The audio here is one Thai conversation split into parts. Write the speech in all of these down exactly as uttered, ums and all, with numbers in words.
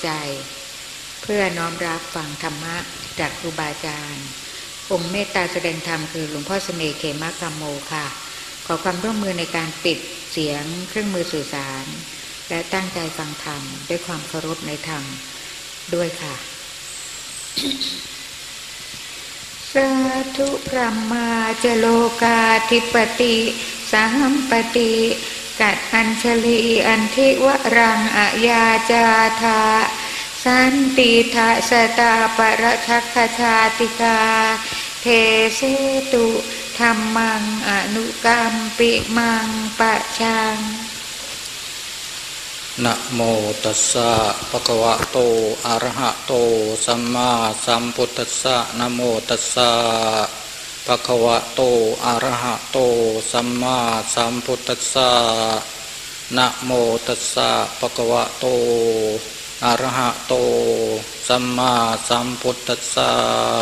ใจเพื่อน้อมรับฟังธรรมะจากครูบาอาจารย์องค์เมตตาแสดงธรรมคือหลวงพ่อเสน่ห์เขมกัมโมค่ะขอความร่วมมือในการปิดเสียงเครื่องมือสื่อสารและตั้งใจฟังธรรมด้วยความเคารพในธรรมด้วยค่ะสาธุพระมาจโลกาธิปติสัมปติกัดอัญชลีอันทิวรังอายาจาธาสันติทะสตาปรชักขชาติกาเทเสตุธัมมังอนุกัมปิมังปะชังนะโมตัสสะภะคะวะโตอะระหะโตสัมมาสัมพุทธัสสะนะโมตัสสะภะคะวะโตอะระหะโตสัมมาสัมพุทธัสสะนะโมตัสสะภะคะวะโตอะระหะโตสัมมาสัมพุทธัสสะ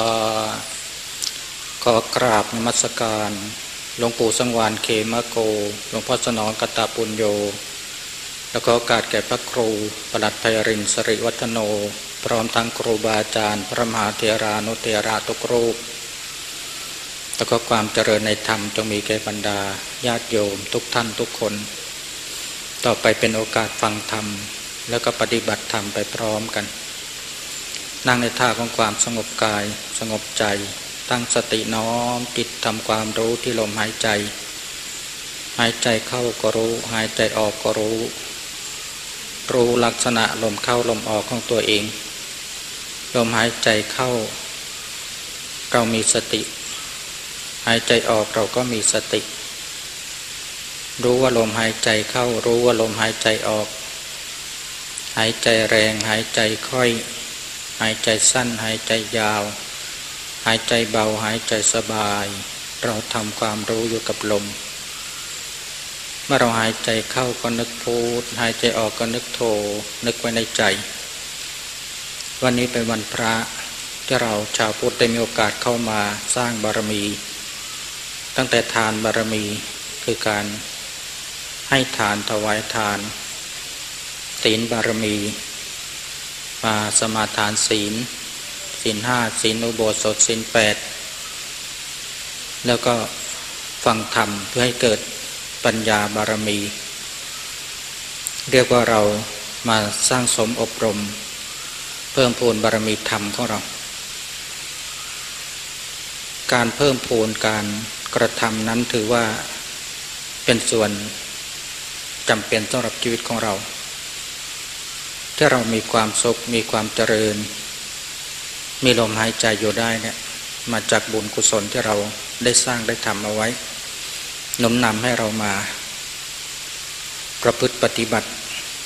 ขอกราบนมัสการหลวงปู่สังวาลเขมโกหลวงพ่อสนองกตปุญโญแล้วก็โอกาสแก่พระครูปลัดไพรินทร์สิริวัฒโนพร้อมทั้งครูบาอาจารย์พระมหาเถรานุเถระทุกรูปแล้วก็ความเจริญในธรรมจงมีแก่บรรดาญาติโยมทุกท่านทุกคนต่อไปเป็นโอกาสฟังธรรมแล้วก็ปฏิบัติธรรมไปพร้อมกันนั่งในท่าของความสงบกายสงบใจตั้งสติน้อมจิตทำความรู้ที่ลมหายใจหายใจเข้าก็รู้หายใจออกก็รู้รู้ลักษณะลมเข้าลมออกของตัวเองลมหายใจเข้าเรามีสติหายใจออกเราก็มีสติรู้ว่าลมหายใจเข้ารู้ว่าลมหายใจออกหายใจแรงหายใจค่อยหายใจสั้นหายใจยาวหายใจเบาหายใจสบายเราทำความรู้อยู่กับลมเมื่อเราหายใจเข้าก็นึกพูดหายใจออกก็นึกโทนึกไว้ในใจวันนี้เป็นวันพระที่เราชาวพุทธได้มีโอกาสเข้ามาสร้างบารมีตั้งแต่ทานบารมีคือการให้ทานถวายทานศีลบารมีมาสมาทานศีลศีลห้าศีลอุโบสถศีลแปดแล้วก็ฟังธรรมเพื่อให้เกิดปัญญาบารมีเรียกว่าเรามาสร้างสมอบรมเพิ่มพูนบารมีธรรมของเราการเพิ่มพูนการกระทำนั้นถือว่าเป็นส่วนจำเป็นสำหรับชีวิตของเราที่เรามีความสุขมีความเจริญมีลมหายใจอยู่ได้เนี่ยมาจากบุญกุศลที่เราได้สร้างได้ทำเอาไว้หนุนนำให้เรามาประพฤติปฏิบัติ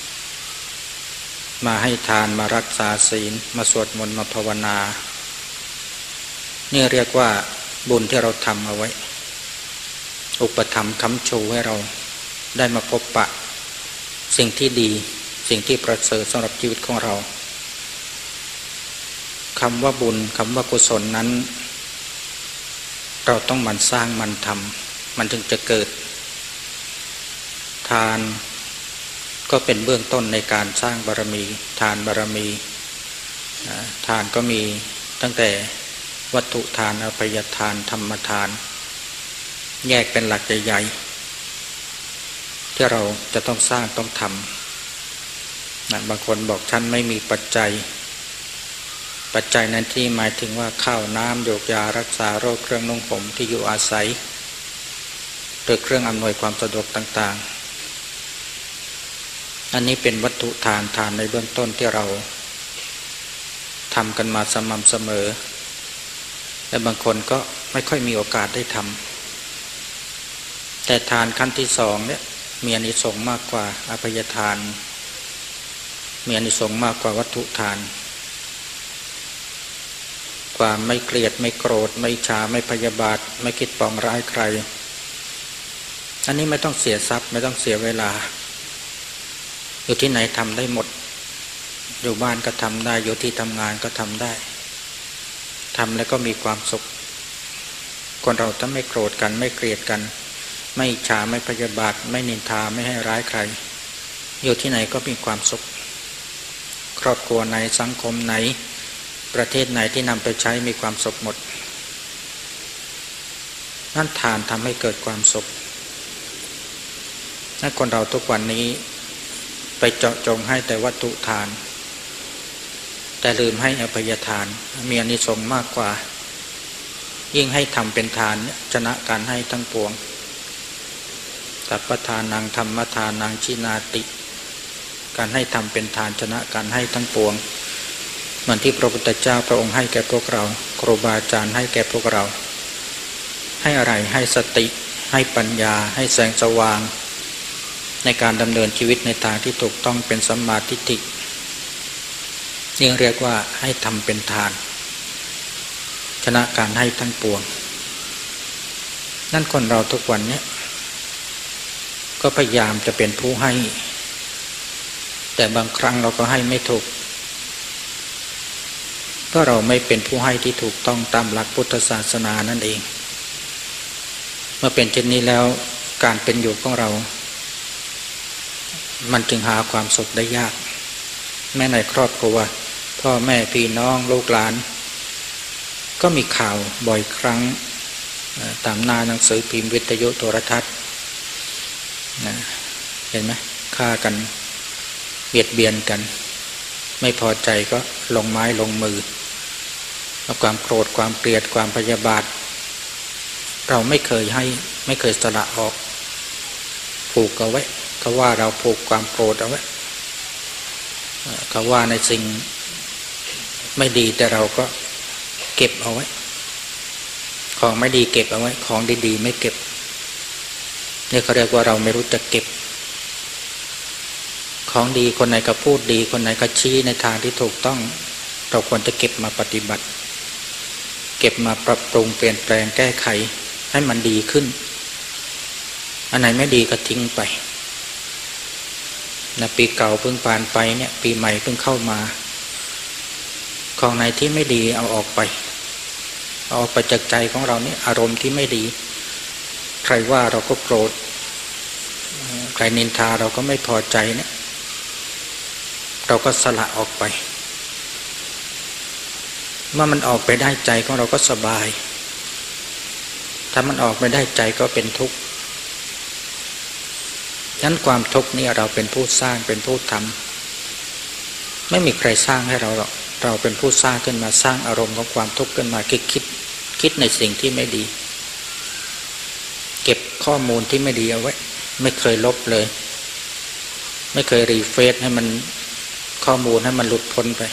มาให้ทานมารักษาศีลมาสวดมนต์มาภาวนานี่เรียกว่าบุญที่เราทำเอาไว้อุปถัมภ์ค้ำชูให้เราได้มาพบปะสิ่งที่ดีสิ่งที่ประเสริฐสำหรับชีวิตของเราคำว่าบุญคำว่ากุศลนั้นเราต้องมันสร้างมันทำมันจึงจะเกิดทานก็เป็นเบื้องต้นในการสร้างบารมีทานบารมีทานก็มีตั้งแต่วัตถุทานอภัยทานธรรมทานแยกเป็นหลักใหญ่ๆที่เราจะต้องสร้างต้องทำบางคนบอกฉันไม่มีปัจจัยปัจจัยนั้นที่หมายถึงว่าข้าวน้ำโยกยารักษาโรคเครื่องนุ่งห่มที่อยู่อาศัยหรือเครื่องอำนวยความสะดวกต่างๆอันนี้เป็นวัตถุทานทานในเบื้องต้นที่เราทำกันมาสม่ำเสมอแต่บางคนก็ไม่ค่อยมีโอกาสได้ทำแต่ทานขั้นที่สองเนี่ยมีอานิสงส์มากกว่าอภัยทานมีอานิสงส์มากกว่าวัตถุทานความไม่เกลียดไม่โกรธไม่ฉาไม่พยาบาทไม่คิดปองร้ายใครอันนี้ไม่ต้องเสียทรัพย์ไม่ต้องเสียเวลาอยู่ที่ไหนทำได้หมดอยู่บ้านก็ทำได้อยู่ที่ทำงานก็ทำได้ทำแล้วก็มีความสุขคนเราถ้าไม่โกรธกันไม่เกลียดกันไม่อิจฉาไม่พยาบาทไม่นินทาไม่ให้ร้ายใครอยู่ที่ไหนก็มีความสุขครอบครัวไหนสังคมไหนประเทศไหนที่นำไปใช้มีความสุขหมดนั่นทานทำให้เกิดความสุขนั่นคนเราทุกวันนี้ไปเจาะจงให้แต่วัตถุทานแต่ลืมให้อภัยทานมีอานิสงส์มากกว่ายิ่งให้ทำเป็นทานชนะการให้ทั้งปวงสัพพทานังธรรมทานังชินาติการให้ทำเป็นทานชนะการให้ทั้งปวงเหมือนที่พระพุทธเจ้าพระองค์ให้แก่พวกเราครูบาอาจารย์ให้แก่พวกเราให้อะไรให้สติให้ปัญญาให้แสงสว่างในการดำเนินชีวิตในทางที่ถูกต้องเป็นสัมมาทิฏฐินี่เรียกว่าให้ทำเป็นทานชนะการให้ทั้งปวงนั่นคนเราทุกวันนี้ก็พยายามจะเป็นผู้ให้แต่บางครั้งเราก็ให้ไม่ถูกเพราะเราไม่เป็นผู้ให้ที่ถูกต้องตามหลักพุทธศาสนานั่นเองเมื่อเป็นเช่นนี้แล้วการเป็นอยู่ของเรามันจึงหาความสุขได้ยากแม้ในครอบครัวพ่อแม่พี่น้องลูกหลานก็มีข่าวบ่อยครั้งตามหน้าหนังสือพิมพ์วิทยุโทรทัศน์เห็นไหมฆ่ากันเบียดเบียนกันไม่พอใจก็ลงไม้ลงมือแล้วความโกรธความเกลียดความพยาบาทเราไม่เคยให้ไม่เคยสละออกผูกเอาไว้เขาว่าเราผูกความโกรธเอาไว้เขาว่าในสิ่งไม่ดีแต่เราก็เก็บเอาไว้ของไม่ดีเก็บเอาไว้ของดีๆไม่เก็บนี่เขาเรียกว่าเราไม่รู้จักเก็บของดีคนไหนก็พูดดีคนไหนก็ชี้ในทางที่ถูกต้องเราควรจะเก็บมาปฏิบัติเก็บมาปรับปรุงเปลี่ยนแปลงแก้ไขให้มันดีขึ้นอันไหนไม่ดีก็ทิ้งไปนะปีเก่าเพิ่งผ่านไปเนี่ยปีใหม่เพิ่งเข้ามาของไหนที่ไม่ดีเอาออกไปเอาออกไปจากใจของเราเนี่ยอารมณ์ที่ไม่ดีใครว่าเราก็โกรธใครนินทาเราก็ไม่พอใจเนี่ยเราก็สละออกไปเมื่อมันออกไปได้ใจของเราก็สบายถ้ามันออกไม่ได้ใจก็เป็นทุกข์ฉะนั้นความทุกข์นี่เราเป็นผู้สร้างเป็นผู้ทำไม่มีใครสร้างให้เราหรอกเราเป็นผู้สร้างขึ้นมาสร้างอารมณ์ของความทุกข์ขึ้นมาคิดคิดคิดในสิ่งที่ไม่ดีเก็บข้อมูลที่ไม่ดีเอาไว้ไม่เคยลบเลยไม่เคยรีเฟรชให้มันข้อมูลให้มันหลุดพ้นไป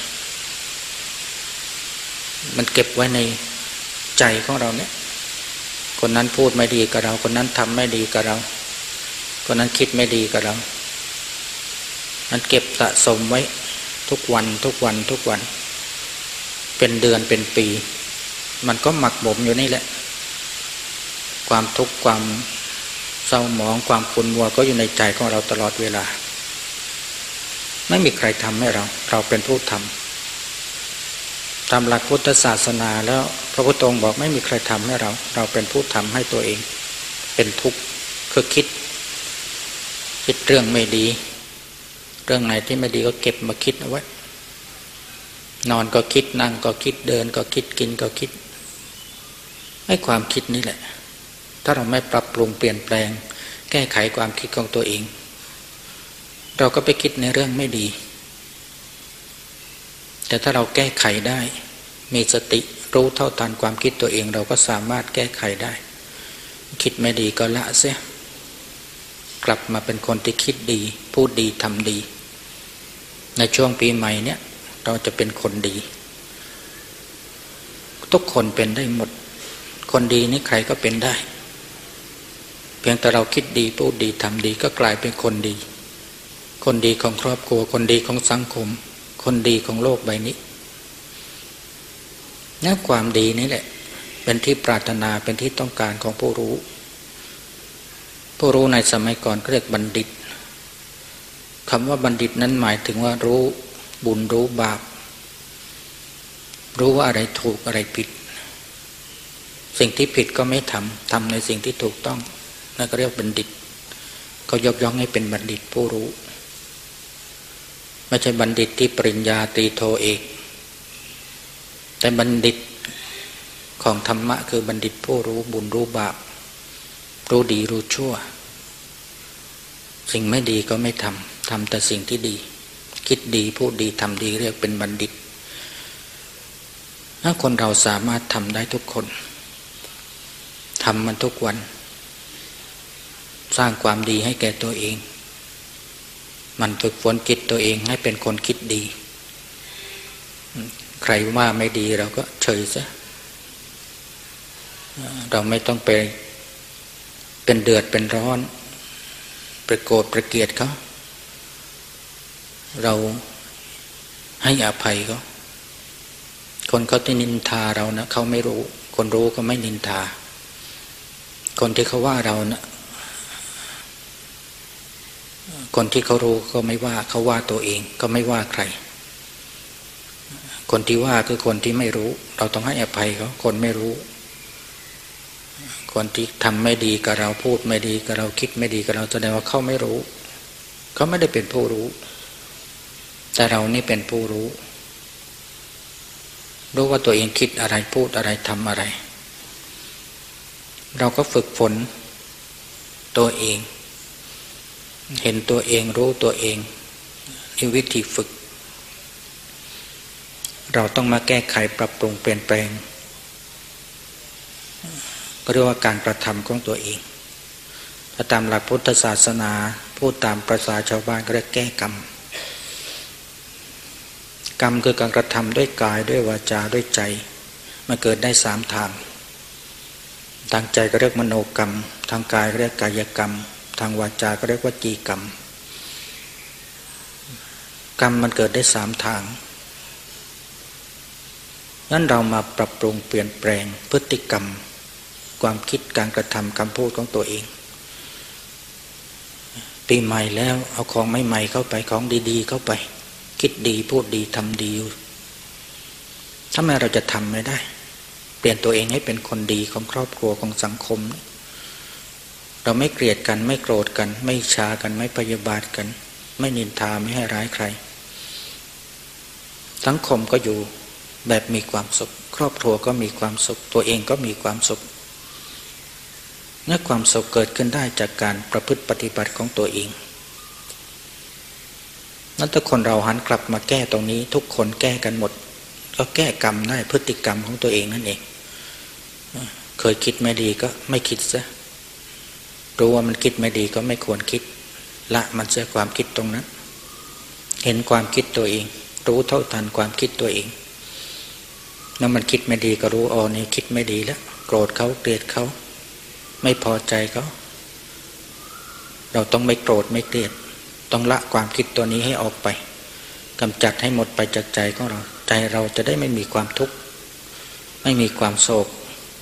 มันเก็บไว้ในใจของเราเนี่ยคนนั้นพูดไม่ดีกับเราคนนั้นทำไม่ดีกับเราคนนั้นคิดไม่ดีกับเรามันเก็บสะสมไว้ทุกวันทุกวันทุกวันเป็นเดือนเป็นปีมันก็หมักหมมอยู่นี่แหละความทุกข์ความเศร้าหมองความขุ่นมัวก็อยู่ในใจของเราตลอดเวลาไม่มีใครทำให้เราเราเป็นผู้ทำตามหลักพุทธศาสนาแล้วพระพุทธองค์บอกไม่มีใครทำให้เราเราเป็นผู้ทำให้ตัวเองเป็นทุกข์คือคิดคิดเรื่องไม่ดีเรื่องไหนที่ไม่ดีก็เก็บมาคิดเอาไว้นอนก็คิดนั่งก็คิดเดินก็คิดกินก็คิดให้ความคิดนี่แหละถ้าเราไม่ปรับปรุงเปลี่ยนแปลงแก้ไขความคิดของตัวเองเราก็ไปคิดในเรื่องไม่ดีแต่ถ้าเราแก้ไขได้มีสติรู้เท่าทันความคิดตัวเองเราก็สามารถแก้ไขได้คิดไม่ดีก็ละเสียกลับมาเป็นคนที่คิดดีพูดดีทำดีในช่วงปีใหม่เนี่ยเราจะเป็นคนดีทุกคนเป็นได้หมดคนดีนี่ใครก็เป็นได้เพียงแต่เราคิดดีพูดดีทำดีก็กลายเป็นคนดีคนดีของครอบครัวคนดีของสังคมคนดีของโลกใบนี้นั่นความดีนี่แหละเป็นที่ปรารถนาเป็นที่ต้องการของผู้รู้ผู้รู้ในสมัยก่อนเรียกบัณฑิตคำว่าบัณฑิตนั้นหมายถึงว่ารู้บุญรู้บาปรู้ว่าอะไรถูกอะไรผิดสิ่งที่ผิดก็ไม่ทำทำในสิ่งที่ถูกต้องนั่นก็เรียกบัณฑิตเขายกย่องให้เป็นบัณฑิตผู้รู้ ไไม่ใช่บัณฑิตที่ปริญญาตรีโทเอกแต่บัณฑิตของธรรมะคือบัณฑิตผู้รู้บุญรู้บาปรู้ดีรู้ชั่วสิ่งไม่ดีก็ไม่ทำทำแต่สิ่งที่ดีคิดดีพูดดีทำดีเรียกเป็นบัณฑิตถ้าคนเราสามารถทำได้ทุกคนทำมันทุกวันสร้างความดีให้แก่ตัวเองมันฝึกฝนจิตตัวเองให้เป็นคนคิดดีใครว่าไม่ดีเราก็เฉยซะเราไม่ต้องไปเป็นเดือดเป็นร้อนประโกรธประเกลียดเขาเราให้อภัยเขาคนเขาที่นินทาเรานะเขาไม่รู้คนรู้ก็ไม่นินทาคนที่เขาว่าเรานะคนที่เขารู้ก็ไม่ว่าเขาว่าตัวเองก็ไม่ว่าใครคนที่ว่าคือคนที่ไม่รู้เราต้องให้อภัยเขาคนไม่รู้คนที่ทำไม่ดีกับเราพูดไม่ดีกับเราคิดไม่ดีกับเราแสดงว่าเขาไม่รู้เขาไม่ได้เป็นผู้รู้แต่เรานี่เป็นผู้รู้รู้ว่าตัวเองคิดอะไรพูดอะไรทำอะไรเราก็ฝึกฝนตัวเองเห็นตัวเองรู้ตัวเองนี่วิธีฝึกเราต้องมาแก้ไขปรับปรุงเปลี่ยนแปลงก็เรียกว่าการกระทำของตัวเองถ้าตามหลักพุทธศาสนาพูดตามประสาชาวบ้านก็เรียกแก้กรรมกรรมคือการกระทำด้วยกายด้วยวาจาด้วยใจมันเกิดได้สามทางทางใจก็เรียกมโนกรรมทางกายก็เรียกกายกรรมทางวาจาก็เรียกวจีกรรมกรรมมันเกิดได้สามทางนั้นเรามาปรับปรุงเปลี่ยนแปลงพฤติกรรมความคิดการกระทำคำพูดของตัวเองปีใหม่แล้วเอาของใหม่ๆเข้าไปของดีๆเข้าไปคิดดีพูดดีทำดีทำไมเราจะทำไม่ได้เปลี่ยนตัวเองให้เป็นคนดีของครอบครัวของสังคมเราไม่เกลียดกันไม่โกรธกันไม่ฉากันไม่พยาบาทกันไม่นินทาไม่ให้ร้ายใครสังคมก็อยู่แบบมีความสุขครอบครัวก็มีความสุขตัวเองก็มีความสุขและความสุขเกิดขึ้นได้จากการประพฤติปฏิบัติของตัวเองนั้นถ้าคนเราหันกลับมาแก้ตรงนี้ทุกคนแก้กันหมดก็แก้กรรมได้พฤติกรรมของตัวเองนั่นเองเคยคิดไม่ดีก็ไม่คิดซะรู้ว่ามันคิดไม่ดีก็ไม่ควรคิดละมันเสียความคิดตรงนั้นเห็นความคิดตัวเองรู้เท่าทันความคิดตัวเองแล้วมันคิดไม่ดีก็รู้อ๋อนี่คิดไม่ดีแล้วโกรธเขาเกลียดเขาไม่พอใจเขาเราต้องไม่โกรธไม่เกลียดต้องละความคิดตัวนี้ให้ออกไปกำจัดให้หมดไปจากใจของเราใจเราจะได้ไม่มีความทุกข์ไม่มีความโศก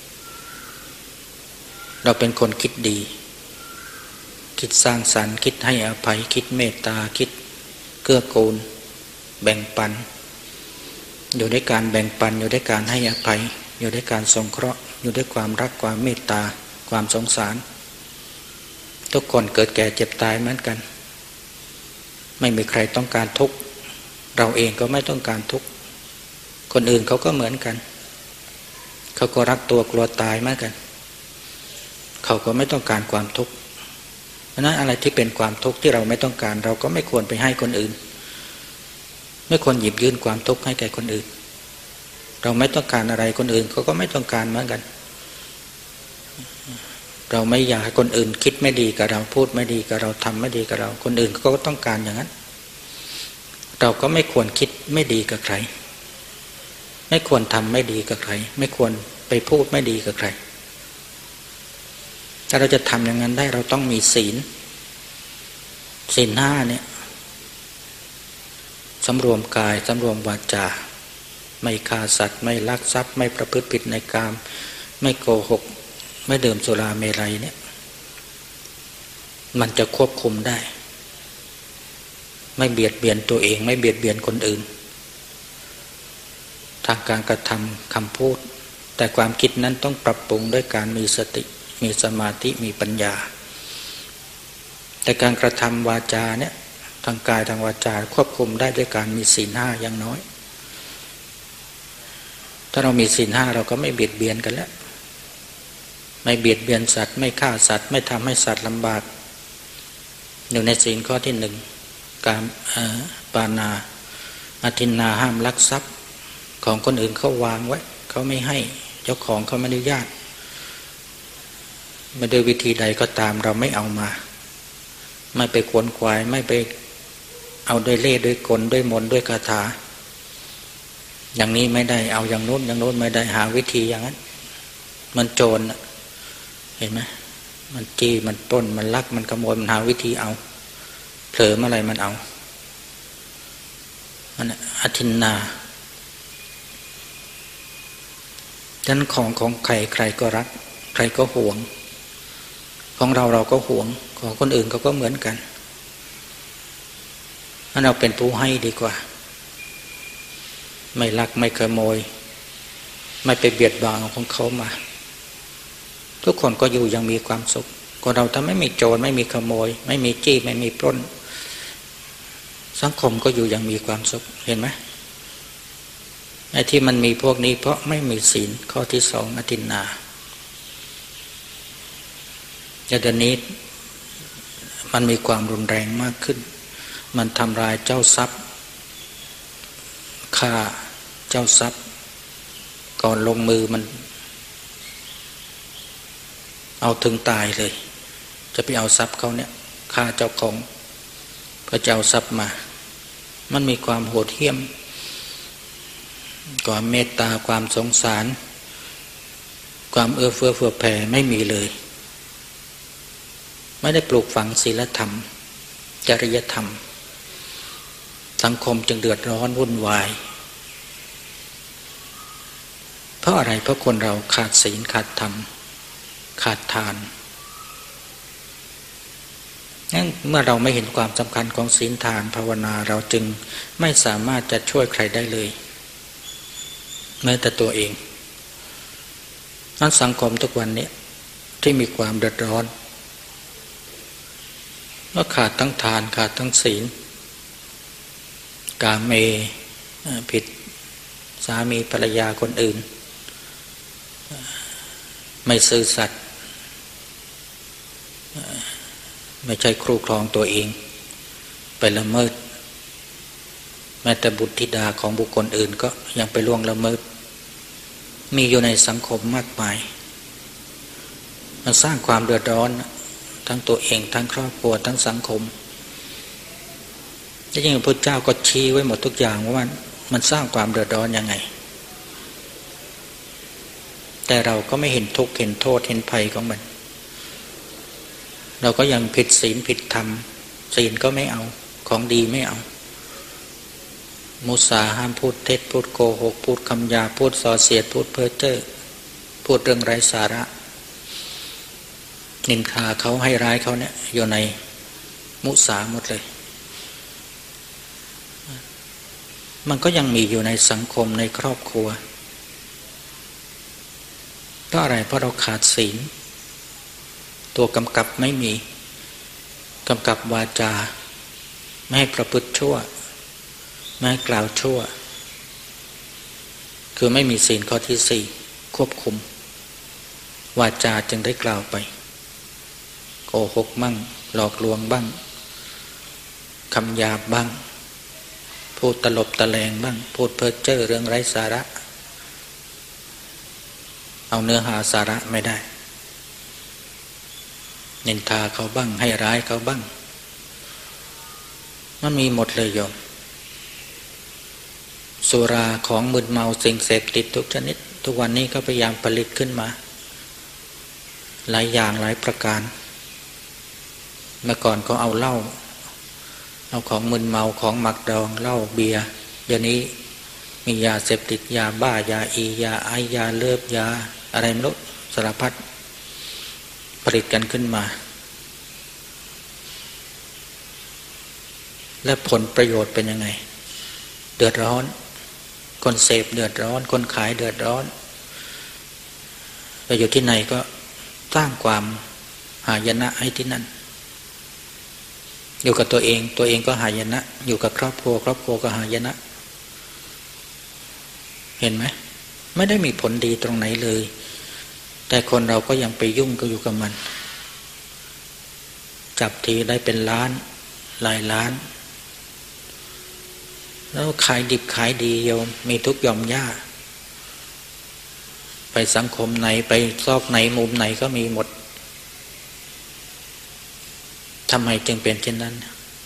เราเป็นคนคิดดีคิดสร้างสรรค์คิดให้อภัยคิดเมตตาคิดเกื้อกูลแบ่งปันอยู่ด้วยการแบ่งปันอยู่ด้วยการให้อภัยอยู่ด้วยการสงเคราะห์อยู่ด้วยความรักความเมตตาความสงสารทุกคนเกิดแก่เจ็บตายเหมือนกันไม่มีใครต้องการทุกข์เราเองก็ไม่ต้องการทุกข์คนอื่นเขาก็เหมือนกันเขาก็รักตัวกลัวตายเหมือนกันเขาก็ไม่ต้องการความทุกข์เพราะนั้นอะไรที่เป็นความทุกข์ที่เราไม่ต้องการเราก็ไม่ควรไปให้คนอื่นไม่ควรหยิบยื่นความทุกข์ให้แก่คนอื่นเราไม่ต้องการอะไรคนอื่นเขาก็ไม่ต้องการเหมือนกันเราไม่อยากให้คนอื่นคิดไม่ดีกับเราพูดไม่ดีกับเราทำไม่ดีกับเราคนอื่นเขาก็ต้องการอย่างนั้นเราก็ไม่ควรคิดไม่ดีกับใครไม่ควรทำไม่ดีกับใครไม่ควรไปพูดไม่ดีกับใครถ้าเราจะทำอย่างนั้นได้เราต้องมีศีลศีลห้าเนี่ยสำรวมกายสำรวมวาจาไม่ฆ่าสัตว์ไม่ลักทรัพย์ไม่ประพฤติผิดในกามไม่โกหกไม่ดื่มสุราเมรัยเนี่ยมันจะควบคุมได้ไม่เบียดเบียนตัวเองไม่เบียดเบียนคนอื่นทางการกระทำคำพูดแต่ความคิดนั้นต้องปรับปรุงด้วยการมีสติมีสมาธิมีปัญญาแต่การกระทำวาจาเนี่ยทางกายทางวาจาควบคุมได้ด้วยการมีศีลห้าอย่างน้อยถ้าเรามีศีลห้าเราก็ไม่เบียดเบียนกันแล้วไม่เบียดเบียนสัตว์ไม่ฆ่าสัตว์ไม่ทำให้สัตว์ลำบากอยู่ในศีลข้อที่หนึ่งการปานาอทินนาห้ามลักทรัพย์ของคนอื่นเขาวางไว้เขาไม่ให้เจ้าของเขาไม่อนุญาตไม่โดยวิธีใดก็ตามเราไม่เอามาไม่ไปขวนขวายไม่ไปเอาด้วยเล่ห์ด้วยกลด้วยมนต์ด้วยคาถาอย่างนี้ไม่ได้เอาอย่างโน้นอย่างโน้นไม่ได้หาวิธีอย่างนั้นมันโจรเห็นไหมมันจี้มันปล้นมันลักมันขโมยมันหาวิธีเอาเผลอเมื่อไรมันเอามันอทินนาฉะนั้นของของใครใครก็รักใครก็หวงของเราเราก็หวงของคนอื่นเขาก็เหมือนกันงั้นเราเป็นผู้ให้ดีกว่าไม่ลักไม่ขโมยไม่ไปเบียดบังของเขามาทุกคนก็อยู่ยังมีความสุขก็เราถ้าไม่มีโจรไม่มีขโมยไม่มีจี้ไม่มีปล้นสังคมก็อยู่ยังมีความสุขเห็นไหมไอ้ที่มันมีพวกนี้เพราะไม่มีศีลข้อที่สองอทินนาแต่เดี๋ยวนี้มันมีความรุนแรงมากขึ้นมันทำลายเจ้าทรัพย์ฆ่าเจ้าทรัพย์ก่อนลงมือมันเอาถึงตายเลยจะไปเอาทรัพย์เขาเนี่ยฆ่าเจ้าของเพื่อจะเอาทรัพย์มามันมีความโหดเหี้ยมความเมตตาความสงสารความเอื้อเฟื้อเผื่อแผ่ไม่มีเลยไม่ได้ปลูกฝังศีลธรรมจริยธรรมสังคมจึงเดือดร้อนวุ่นวายเพราะอะไรเพราะคนเราขาดศีลขาดธรรมขาดทานงั้นเมื่อเราไม่เห็นความสำคัญของศีลทานภาวนาเราจึงไม่สามารถจะช่วยใครได้เลยแม้แต่ตัวเองนั้นสังคมทุกวันนี้ที่มีความเดือดร้อนก็ขาดทั้งทานขาดทั้งศีลกาเมผิดสามีภรรยาคนอื่นไม่ซื่อสัตย์ไม่ใช่ครูครองตัวเองไปละเมิดแม้แต่บุตรธิดาของบุคคลอื่นก็ยังไปล่วงละเมิดมีอยู่ในสังคมมากมายมันสร้างความเดือดร้อนทั้งตัวเองทั้งครอบครัวทั้งสังคมจริงๆพระเจ้าก็ชี้ไว้หมดทุกอย่างว่ามันสร้างความเดือดร้อนยังไงแต่เราก็ไม่เห็นทุกข์เห็นโทษเห็นภัยของมันเราก็ยังผิดศีลผิดธรรมศีลก็ไม่เอาของดีไม่เอามุสาห้ามพูดเท็จพูดโกหกพูดคำหยาบพูดส่อเสียดพูดเพ้อเจ้อพูดเรื่องไร้สาระนินทาเขาให้ร้ายเขาเนี่ยอยู่ในมุสาหมดเลยมันก็ยังมีอยู่ในสังคมในครอบครัวเพราะอะไรเพราะเราขาดศีลตัวกำกับไม่มีกำกับวาจาไม่ให้ประพฤติชั่วไม่ให้กล่าวชั่วคือไม่มีศีลข้อที่สี่ควบคุมวาจาจึงได้กล่าวไปโกหกบ้างหลอกลวงบ้างคำหยาบบ้างพูดตลบตะแลงบ้างพูดเพ้อเจ้อเรื่องไร้สาระเอาเนื้อหาสาระไม่ได้นินทาเขาบ้างให้ร้ายเขาบ้างมันมีหมดเลยโยมสุราของมึนเมาสิ่งเสพติดทุกชนิดทุกวันนี้ก็พยายามผลิตขึ้นมาหลายอย่างหลายประการเมื่อก่อนเขาเอาเหล้าเอาของมึนเมาของหมักดองเหล้าเบียร์เดี๋ยวนี้มียาเสพติดยาบ้ายาอียาไอยาเลิบยาอะไรไม่รู้สารพัดผลิตกันขึ้นมาและผลประโยชน์เป็นยังไงเดือดร้อนคนเสพเดือดร้อนคนขายเดือดร้อนไปอยู่ที่ไหนก็สร้างความหายนะให้ที่นั่นอยู่กับตัวเองตัวเองก็หายนะอยู่กับครอบครัวครอบครัวก็หายนะเห็นไหมไม่ได้มีผลดีตรงไหนเลยแต่คนเราก็ยังไปยุ่งก็อยู่กับมันจับทีได้เป็นล้านหลายล้านแล้วขายดิบขายดีโยมมีทุกย่อมย่าไปสังคมไหนไปซอกไหนมุมไหนก็มีหมดทำไมจึงเป็นเช่นนั้น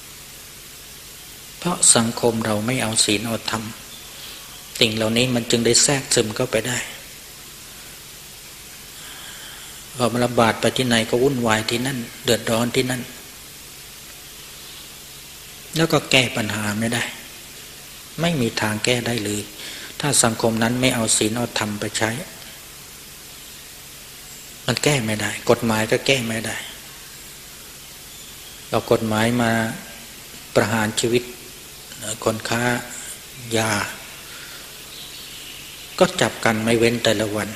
เพราะสังคมเราไม่เอาศีลเอาธรรมสิ่งเหล่านี้มันจึงได้แทรกซึมเข้าไปได้พอมันระบาดไปที่ไหนก็วุ่นวายที่นั่นเดือดร้อนที่นั่นแล้วก็แก้ปัญหาไม่ได้ไม่มีทางแก้ได้เลยถ้าสังคมนั้นไม่เอาศีลเอาธรรมไปใช้มันแก้ไม่ได้กฎหมายก็แก้ไม่ได้เอากฎหมายมาประหารชีวิตคนค้ายาก็จับกันไม่เว้นแต่ละวัน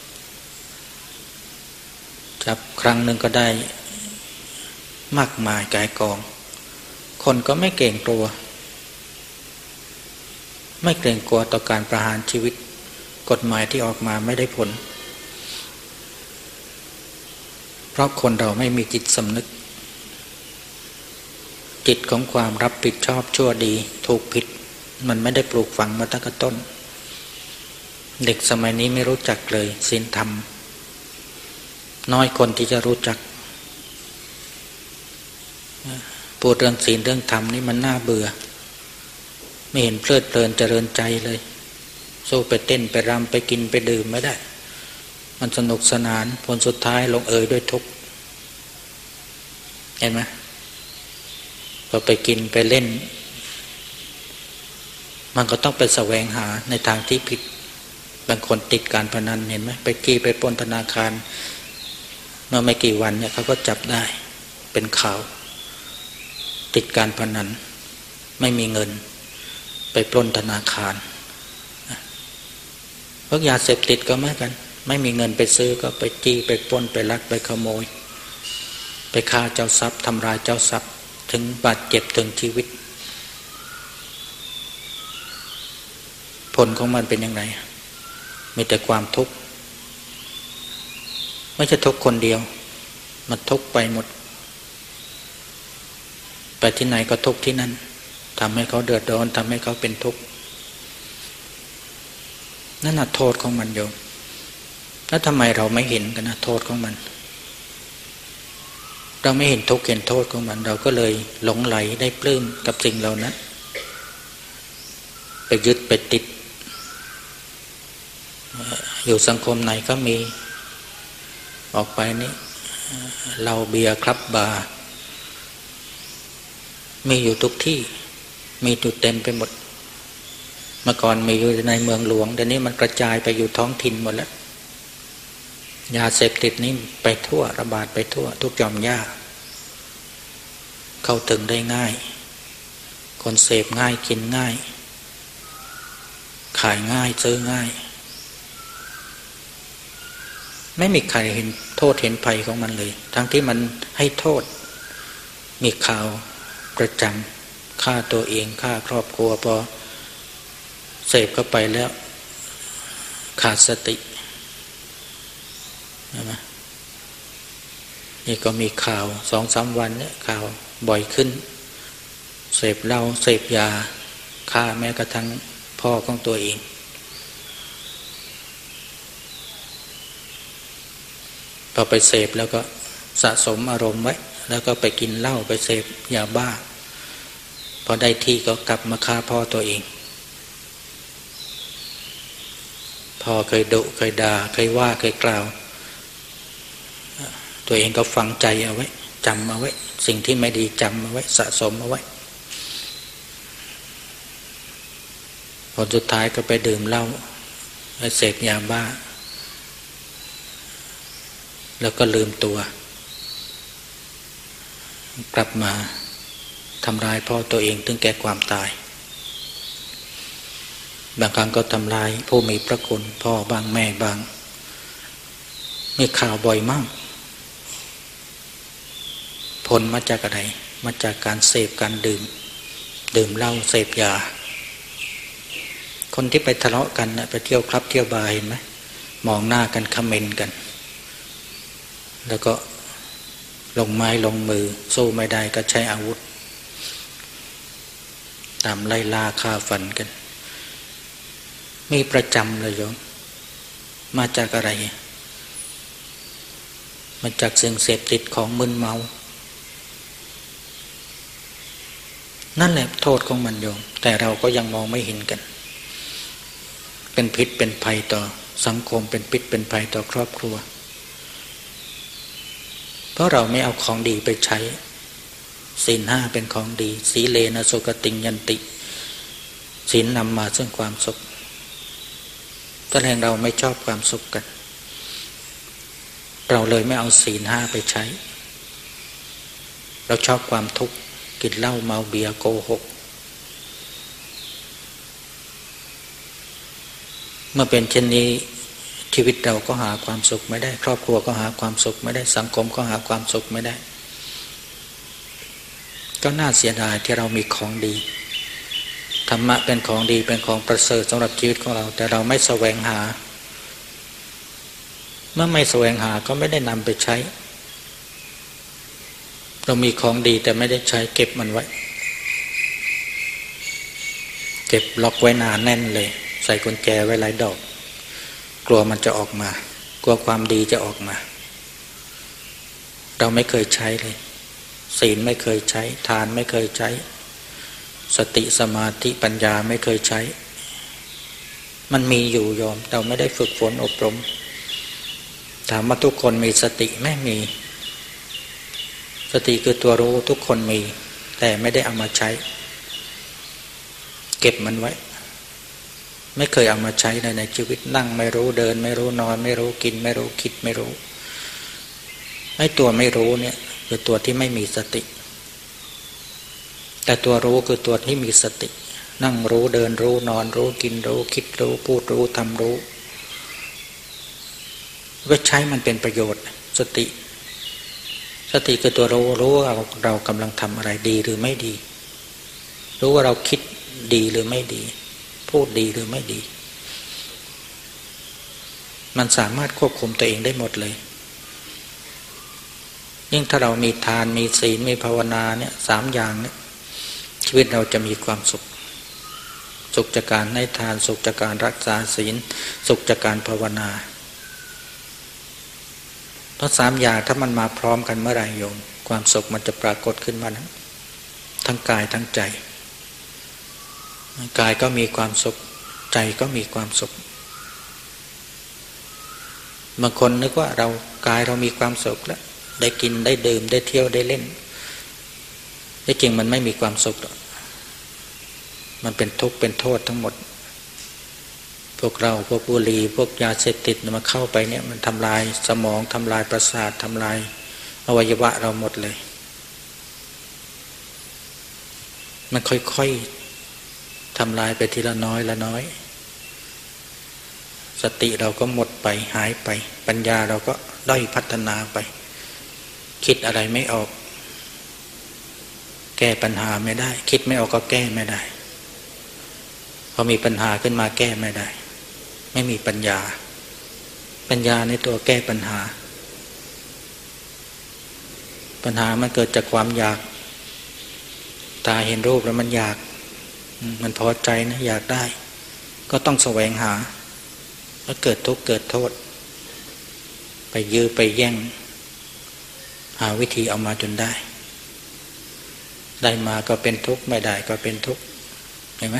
จับครั้งหนึ่งก็ได้มากมายกายกองคนก็ไม่เกรงกลัวไม่เกรงกลัวต่อการประหารชีวิตกฎหมายที่ออกมาไม่ได้ผลเพราะคนเราไม่มีจิตสำนึกจิตของความรับผิดชอบชั่วดีถูกผิดมันไม่ได้ปลูกฝังมาตั้งแต่ต้นเด็กสมัยนี้ไม่รู้จักเลยศีลธรรมน้อยคนที่จะรู้จักพูดเรื่องศีลเรื่องธรรมนี่มันน่าเบื่อไม่เห็นเพลิดเพลินเจริญใจเลยสู้ไปเต้นไปรำไปกินไปดื่มไม่ได้มันสนุกสนานผลสุดท้ายลงเอยด้วยทุกข์เห็นไหมพอไปกินไปเล่นมันก็ต้องไปแสวงหาในทางที่ผิดบางคนติดการพนันเห็นไหมไปกี้ไปปล้นธนาคารเมื่อไม่กี่วันเนี่ยเขาก็จับได้เป็นข่าวติดการพนันไม่มีเงินไปปล้นธนาคารพวกยาเสพติดก็เหมือนกันไม่มีเงินไปซื้อก็ไปจี้ไปปล้นไปลักไปขโมยไปฆ่าเจ้าทรัพย์ทำลายเจ้าทรัพย์ถึงบาดเจ็บถึงชีวิตผลของมันเป็นยังไงมีแต่ความทุกข์ไม่ใช่ทุกข์คนเดียวมันทุกข์ไปหมดไปที่ไหนก็ทุกข์ที่นั่นทำให้เขาเดือดร้อนทำให้เขาเป็นทุกข์นั่นน่ะโทษของมันโยมแล้วทำไมเราไม่เห็นกันนะโทษของมันเราไม่เห็นทุกข์เห็นโทษของมันเราก็เลยหลงไหลได้ปลื้มกับสิ่งเหล่านั้นไปยึดไปติดอยู่สังคมไหนก็มีออกไปนี่เราเบียร์คลับบาร์มีอยู่ทุกที่มีอยู่เต็มไปหมดเมื่อก่อนมีอยู่ในเมืองหลวงเดี๋ยวนี้มันกระจายไปอยู่ท้องถิ่นหมดแล้วยาเสพติดนี่ไปทั่วระบาดไปทั่วทุกหย่อมย่าเข้าถึงได้ง่ายคนเสพง่ายกินง่ายขายง่ายซื้อง่ายไม่มีใครเห็นโทษเห็นภัยของมันเลยทั้งที่มันให้โทษมีข่าวประจำฆ่าตัวเองฆ่าครอบครัวพอเสพเข้าไปแล้วขาดสตินะนี่ก็มีข่าวสองสามวันเนี่ยข่าวบ่อยขึ้นเสพเหล้าเสพยาฆ่าแม้กระทั่งพ่อของตัวเองพอไปเสพแล้วก็สะสมอารมณ์ไว้แล้วก็ไปกินเหล้าไปเสพยาบ้าพอได้ที่ก็กลับมาฆ่าพ่อตัวเองพ่อเคยดุเคยด่าเคยว่าเคยกล่าวตัวเองก็ฝังใจเอาไว้จำเอาไว้สิ่งที่ไม่ดีจำเอาไว้สะสมเอาไว้ผลสุดท้ายก็ไปดื่มเหล้าไปเสพยาบ้าแล้วก็ลืมตัวกลับมาทำร้ายพ่อตัวเองถึงแก่ความตายบางครั้งก็ทำร้ายผู้มีพระคุณพ่อบ้างแม่บ้างมีข่าวบ่อยมากผลมาจากอะไรมาจากการเสพการดื่มดื่มเหล้าเสพยาคนที่ไปทะเลาะกันนะไปเที่ยวคลับเที่ยวบาร์เห็นไหมมองหน้ากันคอมเมนต์กันแล้วก็ลงไม้ลงมือสู้ไม่ได้ก็ใช้อาวุธตามไล่ล่าฆ่าฟันกันมีประจำเลยโยมมาจากอะไรมาจากสิ่งเสพติดของมึนเมานั่นแหละโทษของมันโยมแต่เราก็ยังมองไม่เห็นกันเป็นพิษเป็นภัยต่อสังคมเป็นพิษเป็นภัยต่อครอบครัวเพราะเราไม่เอาของดีไปใช้ศีลห้าเป็นของดีสีเลนะสุขติงยันติศีลนำมาซึ่งความสุขแสดงเราไม่ชอบความสุขกันเราเลยไม่เอาศีลห้าไปใช้เราชอบความทุกข์กินเหล้าเมาเบียร์โกหกเมื่อเป็นเช่นนี้ชีวิตเราก็หาความสุขไม่ได้ครอบครัวก็หาความสุขไม่ได้สังคมก็หาความสุขไม่ได้ก็น่าเสียดายที่เรามีของดีธรรมะเป็นของดีเป็นของประเสริฐสำหรับชีวิตของเราแต่เราไม่แสวงหาเมื่อไม่แสวงหาก็ไม่ได้นำไปใช้เรามีของดีแต่ไม่ได้ใช้เก็บมันไว้เก็บล็อกไว้นานแน่นเลยใส่กุญแจไว้หลายดอกกลัวมันจะออกมากลัวความดีจะออกมาเราไม่เคยใช้เลยศีลไม่เคยใช้ทานไม่เคยใช้สติสมาธิปัญญาไม่เคยใช้มันมีอยู่โยมเราไม่ได้ฝึกฝนอบรมถามว่าทุกคนมีสติไหมมีสติคือตัวรู้ทุกคนมีแต่ไม่ได้เอามาใช้เก็บมันไว้ไม่เคยเอามาใช้ในในชีวิตนั่งไม่รู้เดินไม่รู้นอนไม่รู้กินไม่รู้คิดไม่รู้ไอ้ตัวไม่รู้เนี่ยคือตัวที่ไม่มีสติแต่ตัวรู้คือตัวที่มีสตินั่งรู้เดินรู้นอนรู้กินรู้คิดรู้พูดรู้ทำรู้ก็ใช้มันเป็นประโยชน์สติสติคือตัวรู้รู้ว่าเราเรากำลังทำอะไรดีหรือไม่ดีรู้ว่าเราคิดดีหรือไม่ดีพูดดีหรือไม่ดีมันสามารถควบคุมตัวเองได้หมดเลยยิ่งถ้าเรามีทานมีศีลมีภาวนาเนี่ยสามอย่างเนี่ยชีวิตเราจะมีความสุขสุขจากการให้ทานสุขจากการรักษาศีลสุขจากการภาวนาทั้งสามอย่างถ้ามันมาพร้อมกันเมื่อไหร่โยมความสุขมันจะปรากฏขึ้นมาทั้งกายทั้งใจกายก็มีความสุขใจก็มีความสุขบางคนนึกว่าเรากายเรามีความสุขแล้วได้กินได้ดื่มได้เที่ยวได้เล่นที่จริงมันไม่มีความสุขหรอกมันเป็นทุกข์เป็นโทษทั้งหมดพวกเราพวกบุหรี่พวกยาเสพติดมาเข้าไปเนี่ยมันทำลายสมองทำลายประสาททำลายอวัยวะเราหมดเลยมันค่อยๆทำลายไปทีละน้อยละน้อยสติเราก็หมดไปหายไปปัญญาเราก็ด้อยพัฒนาไปคิดอะไรไม่ออกแก้ปัญหาไม่ได้คิดไม่ออกก็แก้ไม่ได้พอมีปัญหาขึ้นมาแก้ไม่ได้ไม่มีปัญญาปัญญาในตัวแก้ปัญหาปัญหามันเกิดจากความอยากตาเห็นรูปแล้วมันอยากมันพอใจนะอยากได้ก็ต้องแสวงหาแล้วเกิดทุกข์เกิดโทษไปยื้อไปแย่งหาวิธีเอามาจนได้ได้มาก็เป็นทุกข์ไม่ได้ก็เป็นทุกข์เห็นไหม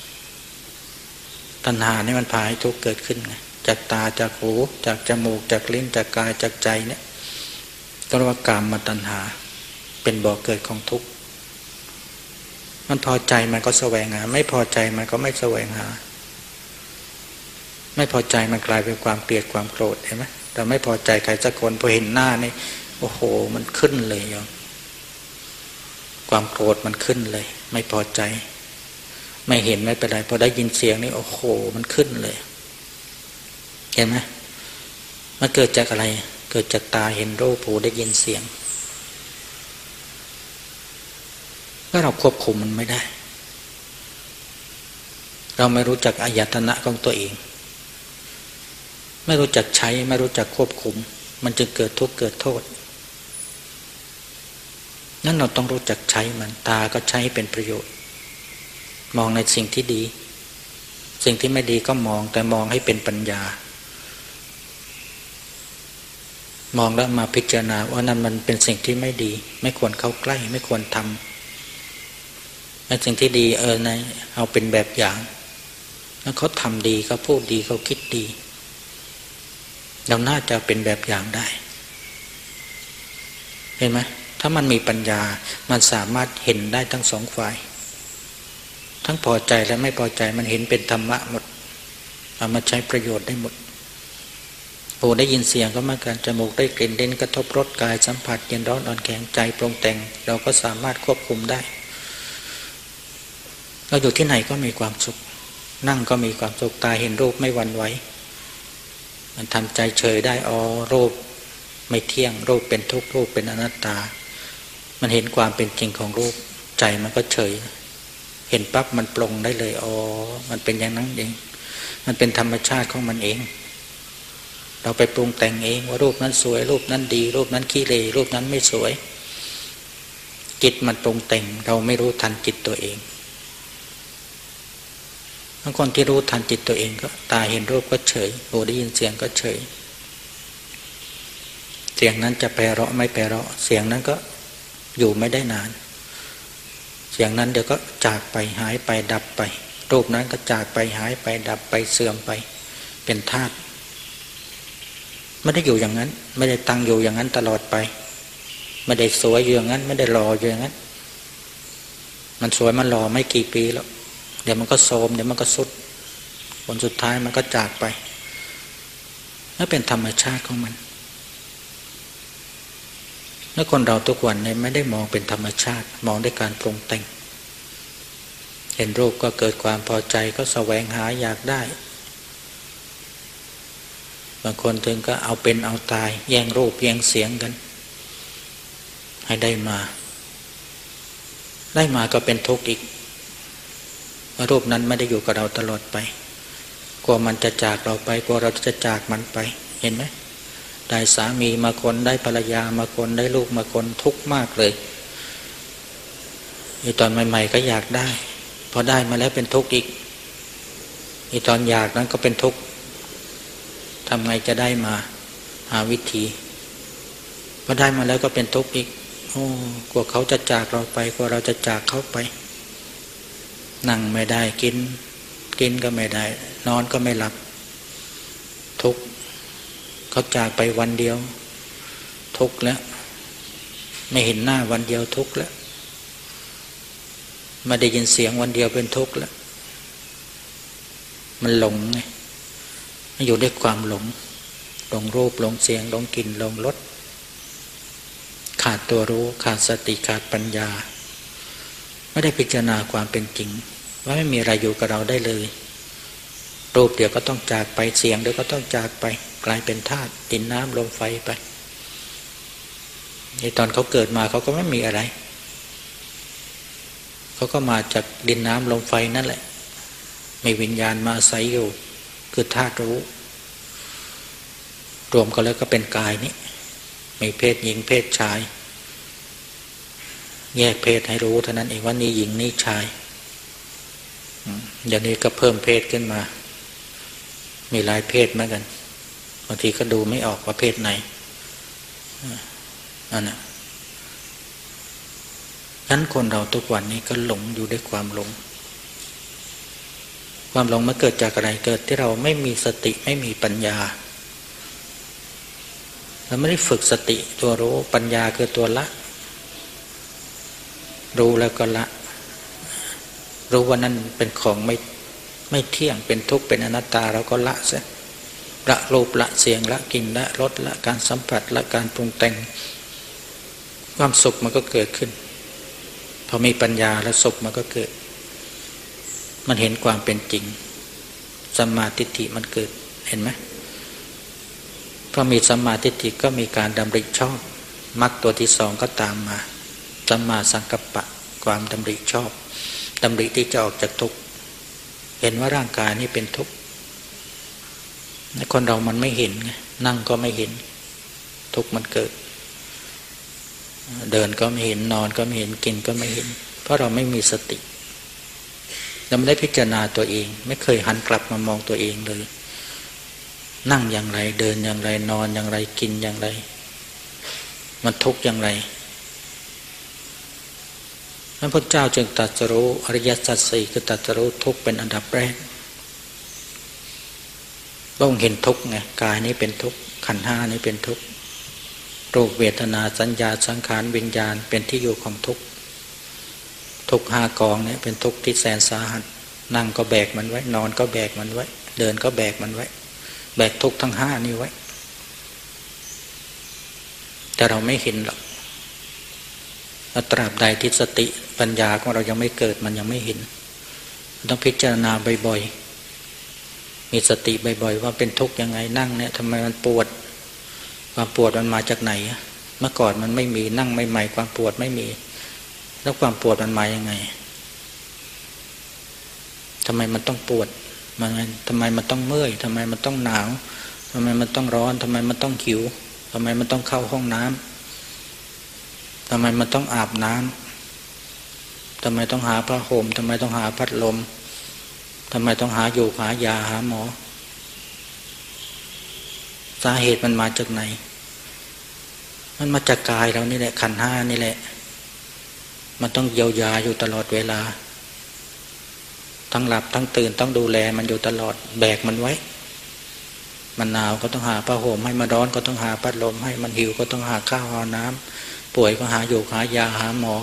ตัณหานี่มันพาให้ทุกข์เกิดขึ้นไงจากตาจากหูจากจมูกจากลิ้นจากกายจากใจเนี่ยก็เรียกว่ากามตัณหาเป็นบ่อเกิดของทุกข์มันพอใจมันก็แสวงหาไม่พอใจมันก็ไม่แสวงหาไม่พอใจมันกลายเป็นความเกลียดความโกรธเห็นไหมแต่ไม่พอใจใครสักคนพอเห็นหน้านี่โอ้โหมันขึ้นเลยโยมความโกรธมันขึ้นเลยไม่พอใจไม่เห็นไม่เป็นไรพอได้ยินเสียงนี่โอ้โหมันขึ้นเลยเห็นไหมมันเกิดจากอะไรเกิดจากตาเห็นรูปหูได้ยินเสียงก็เราควบคุมมันไม่ได้เราไม่รู้จักอายตนะของตัวเองไม่รู้จักใช้ไม่รู้จักควบคุมมันจึงเกิดทุกข์เกิดโทษนั่นเราต้องรู้จักใช้มันตาก็ใช้เป็นประโยชน์มองในสิ่งที่ดีสิ่งที่ไม่ดีก็มองแต่มองให้เป็นปัญญามองแล้วมาพิจารณาว่านั่นมันเป็นสิ่งที่ไม่ดีไม่ควรเข้าใกล้ไม่ควรทำไอ้สิ่งที่ดีเออในเอาเป็นแบบอย่างแล้วเขาทำดีเขาพูดดีเขาคิดดีเราน่าจะเป็นแบบอย่างได้เห็นไหมถ้ามันมีปัญญามันสามารถเห็นได้ทั้งสองฝ่ายทั้งพอใจและไม่พอใจมันเห็นเป็นธรรมะหมดเอามาใช้ประโยชน์ได้หมดหูได้ยินเสียงก็เหมือนกันจมูกได้กลิ่นเด่นกระทบรสกายสัมผัสเย็นร้อนอ่อนแข็งใจปรุงแต่งเราก็สามารถควบคุมได้เราอยู่ที่ไหนก็มีความสุขนั่งก็มีความสุขตาเห็นรูปไม่หวั่นไหวมันทำใจเฉยได้อ๋อรูปไม่เที่ยงรูปเป็นทุกข์รูปเป็นอนัตตามันเห็นความเป็นจริงของรูปใจมันก็เฉยเห็นปั๊บมันปลงได้เลยอ๋อมันเป็นอย่างนั้นเองมันเป็นธรรมชาติของมันเองเราไปปรุงแต่งเองว่ารูปนั้นสวยรูปนั้นดีรูปนั้นขี้เหร่รูปนั้นไม่สวยจิตมันปรุงแต่งเราไม่รู้ทันจิตตัวเองบางคนที่รู้ทันจิตตัวเองก็ตาเห็นรูปก็เฉยหูได้ยินเสียงก็เฉยเสียงนั้นจะไพเราะไม่ไพเราะเสียงนั้นก็อยู่ไม่ได้นานเสียงนั้นเดี๋ยวก็จากไปหายไปดับไปรูปนั้นก็จากไปหายไปดับไปเสื่อมไปเป็นธาตุไม่ได้อยู่อย่างนั้นไม่ได้ตั้งอยู่อย่างนั้นตลอดไปไม่ได้สวยอยู่อย่างนั้นไม่ได้หล่ออยู่อย่างนั้นมันสวยมันหล่อไม่กี่ปีแล้วเดี๋ยวมันก็โทรมเดี๋ยวมันก็สุดผลสุดท้ายมันก็จากไปนั่นเป็นธรรมชาติของมันแล้วคนเราทุกวันเนี่ยไม่ได้มองเป็นธรรมชาติมองด้วยการปรุงแต่งเห็นรูปก็เกิดความพอใจก็แสวงหาอยากได้บางคนถึงก็เอาเป็นเอาตายแย่งรูปแย่งเสียงกันให้ได้มาได้มาก็เป็นทุกข์อีกรูปนั้นไม่ได้อยู่กับเราตลอดไปกลัวมันจะจากเราไปกลัวเราจะจากมันไปเห็นไหมได้สามีมาคนได้ภรรยามาคนได้ลูกมาคนทุกข์มากเลยอีตอนใหม่ๆก็อยากได้พอได้มาแล้วเป็นทุกข์อีกอีตอนอยากนั้นก็เป็นทุกข์ทำไงจะได้มาหาวิธีพอได้มาแล้วก็เป็นทุกข์อีกโอ้กลัวเขาจะจากเราไปกลัวเราจะจากเขาไปนั่งไม่ได้กินกินก็ไม่ได้นอนก็ไม่หลับทุกข์เขาจากไปวันเดียวทุกข์แล้วไม่เห็นหน้าวันเดียวทุกข์แล้วไม่ได้ยินเสียงวันเดียวเป็นทุกข์แล้วมันหลงไงมันอยู่ด้วยความหลงหลงรูปหลงเสียงหลงกลิ่นหลงรสขาดตัวรู้ขาดสติขาดปัญญาไม่ได้พิจารณาความเป็นจริงว่าไม่มีอะไรอยู่กับเราได้เลยรูปเดี๋ยวก็ต้องจากไปเสียงเดี๋ยวก็ต้องจากไปกลายเป็นธาตุดินน้ำลมไฟไปในตอนเขาเกิดมาเขาก็ไม่มีอะไรเขาก็มาจากดินน้ำลมไฟนั่นแหละมีวิญญาณมาอาศัยอยู่คือธาตุรู้รวมกันแล้วก็เป็นกายนี้มีเพศหญิงเพศชายแยกเพศให้รู้เท่านั้นเองว่านี่หญิงนี่ชายเดี๋ยวนี้ก็เพิ่มเพศขึ้นมามีหลายเพศเหมือนกันบางทีก็ดูไม่ออกว่าเพศไหนนั่นน่ะงั้นคนเราทุกวันนี้ก็หลงอยู่ด้วยความหลงความหลงมันเกิดจากอะไรเกิดที่เราไม่มีสติไม่มีปัญญาเราไม่ได้ฝึกสติตัวรู้ปัญญาคือตัวละรู้แล้วก็ละรู้ว่านั่นเป็นของไม่ไม่เที่ยงเป็นทุกข์เป็นอนัตตาเราก็ละซะละรูปละเสียงละกลิ่นละรสละการสัมผัสละการปรุงแต่งความสุขมันก็เกิดขึ้นพอมีปัญญาแล้วสุขมันก็เกิดมันเห็นความเป็นจริงสัมมาทิฏฐิมันเกิดเห็นไหมพอมีสัมมาทิฏฐิก็มีการดำริชอบมรรคตัวที่สองก็ตามมาสัมมาสังกัปปะความดำริชอบดำริที่จะออกจากทุกข์เห็นว่าร่างกายนี้เป็นทุกข์คนเรามันไม่เห็นไงนั่งก็ไม่เห็นทุกข์มันเกิดเดินก็ไม่เห็นนอนก็ไม่เห็นกินก็ไม่เห็นเพราะเราไม่มีสติเราไม่ได้พิจารณาตัวเองไม่เคยหันกลับมามองตัวเองเลยนั่งอย่างไรเดินอย่างไรนอนอย่างไรกินอย่างไรมันทุกข์อย่างไรพระพุทธเจ้าจึงตรัสรู้อริยสัจสี่คือตรัสรู้ทุกข์เป็นอันดับแรกต้องเห็นทุกข์ไงกายนี้เป็นทุกข์ขันธ์ห้านี้เป็นทุกข์รูปเวทนาสัญญาสังขารวิญญาณเป็นที่อยู่ของทุกข์ทุกข์ห้ากองนี้เป็นทุกข์ที่แสนสาหัสนั่งก็แบกมันไว้นอนก็แบกมันไว้เดินก็แบกมันไว้แบกทุกข์ทั้งห้านี้ไว้แต่เราไม่เห็นหรอกตราบใดที่สติปัญญาของเรายังไม่เกิดมันยังไม่เห็นต้องพิจารณาบ่อยๆมีสติบ่อยๆว่าเป็นทุกข์ยังไงนั่งเนี่ยทำไมมันปวดความปวดมันมาจากไหนเมื่อก่อนมันไม่มีนั่งใหม่ๆความปวดไม่มีแล้วความปวดมันมายังไงทำไมมันต้องปวดมันทำไมมันต้องเมื่อยทำไมมันต้องหนาวทำไมมันต้องร้อนทำไมมันต้องหิวทำไมมันต้องเข้าห้องน้ำทำไมมันต้องอาบน้ำทำไมต้องหาผ้าห่มทำไมต้องหาพัดลมทำไมต้องหาอยู่หายาหาหมอสาเหตุมันมาจากไหนมันมาจากกายเรานี่แหละขันธ์ห้านี่แหละมันต้องเยียวยาอยู่ตลอดเวลาทั้งหลับทั้งตื่นต้องดูแลมันอยู่ตลอดแบกมันไว้มันหนาวก็ต้องหาผ้าห่มให้มันร้อนก็ต้องหาพัดลมให้มันหิวก็ต้องหาข้าวหาน้ำป่วยก็หาอยู่หายาหาหมอ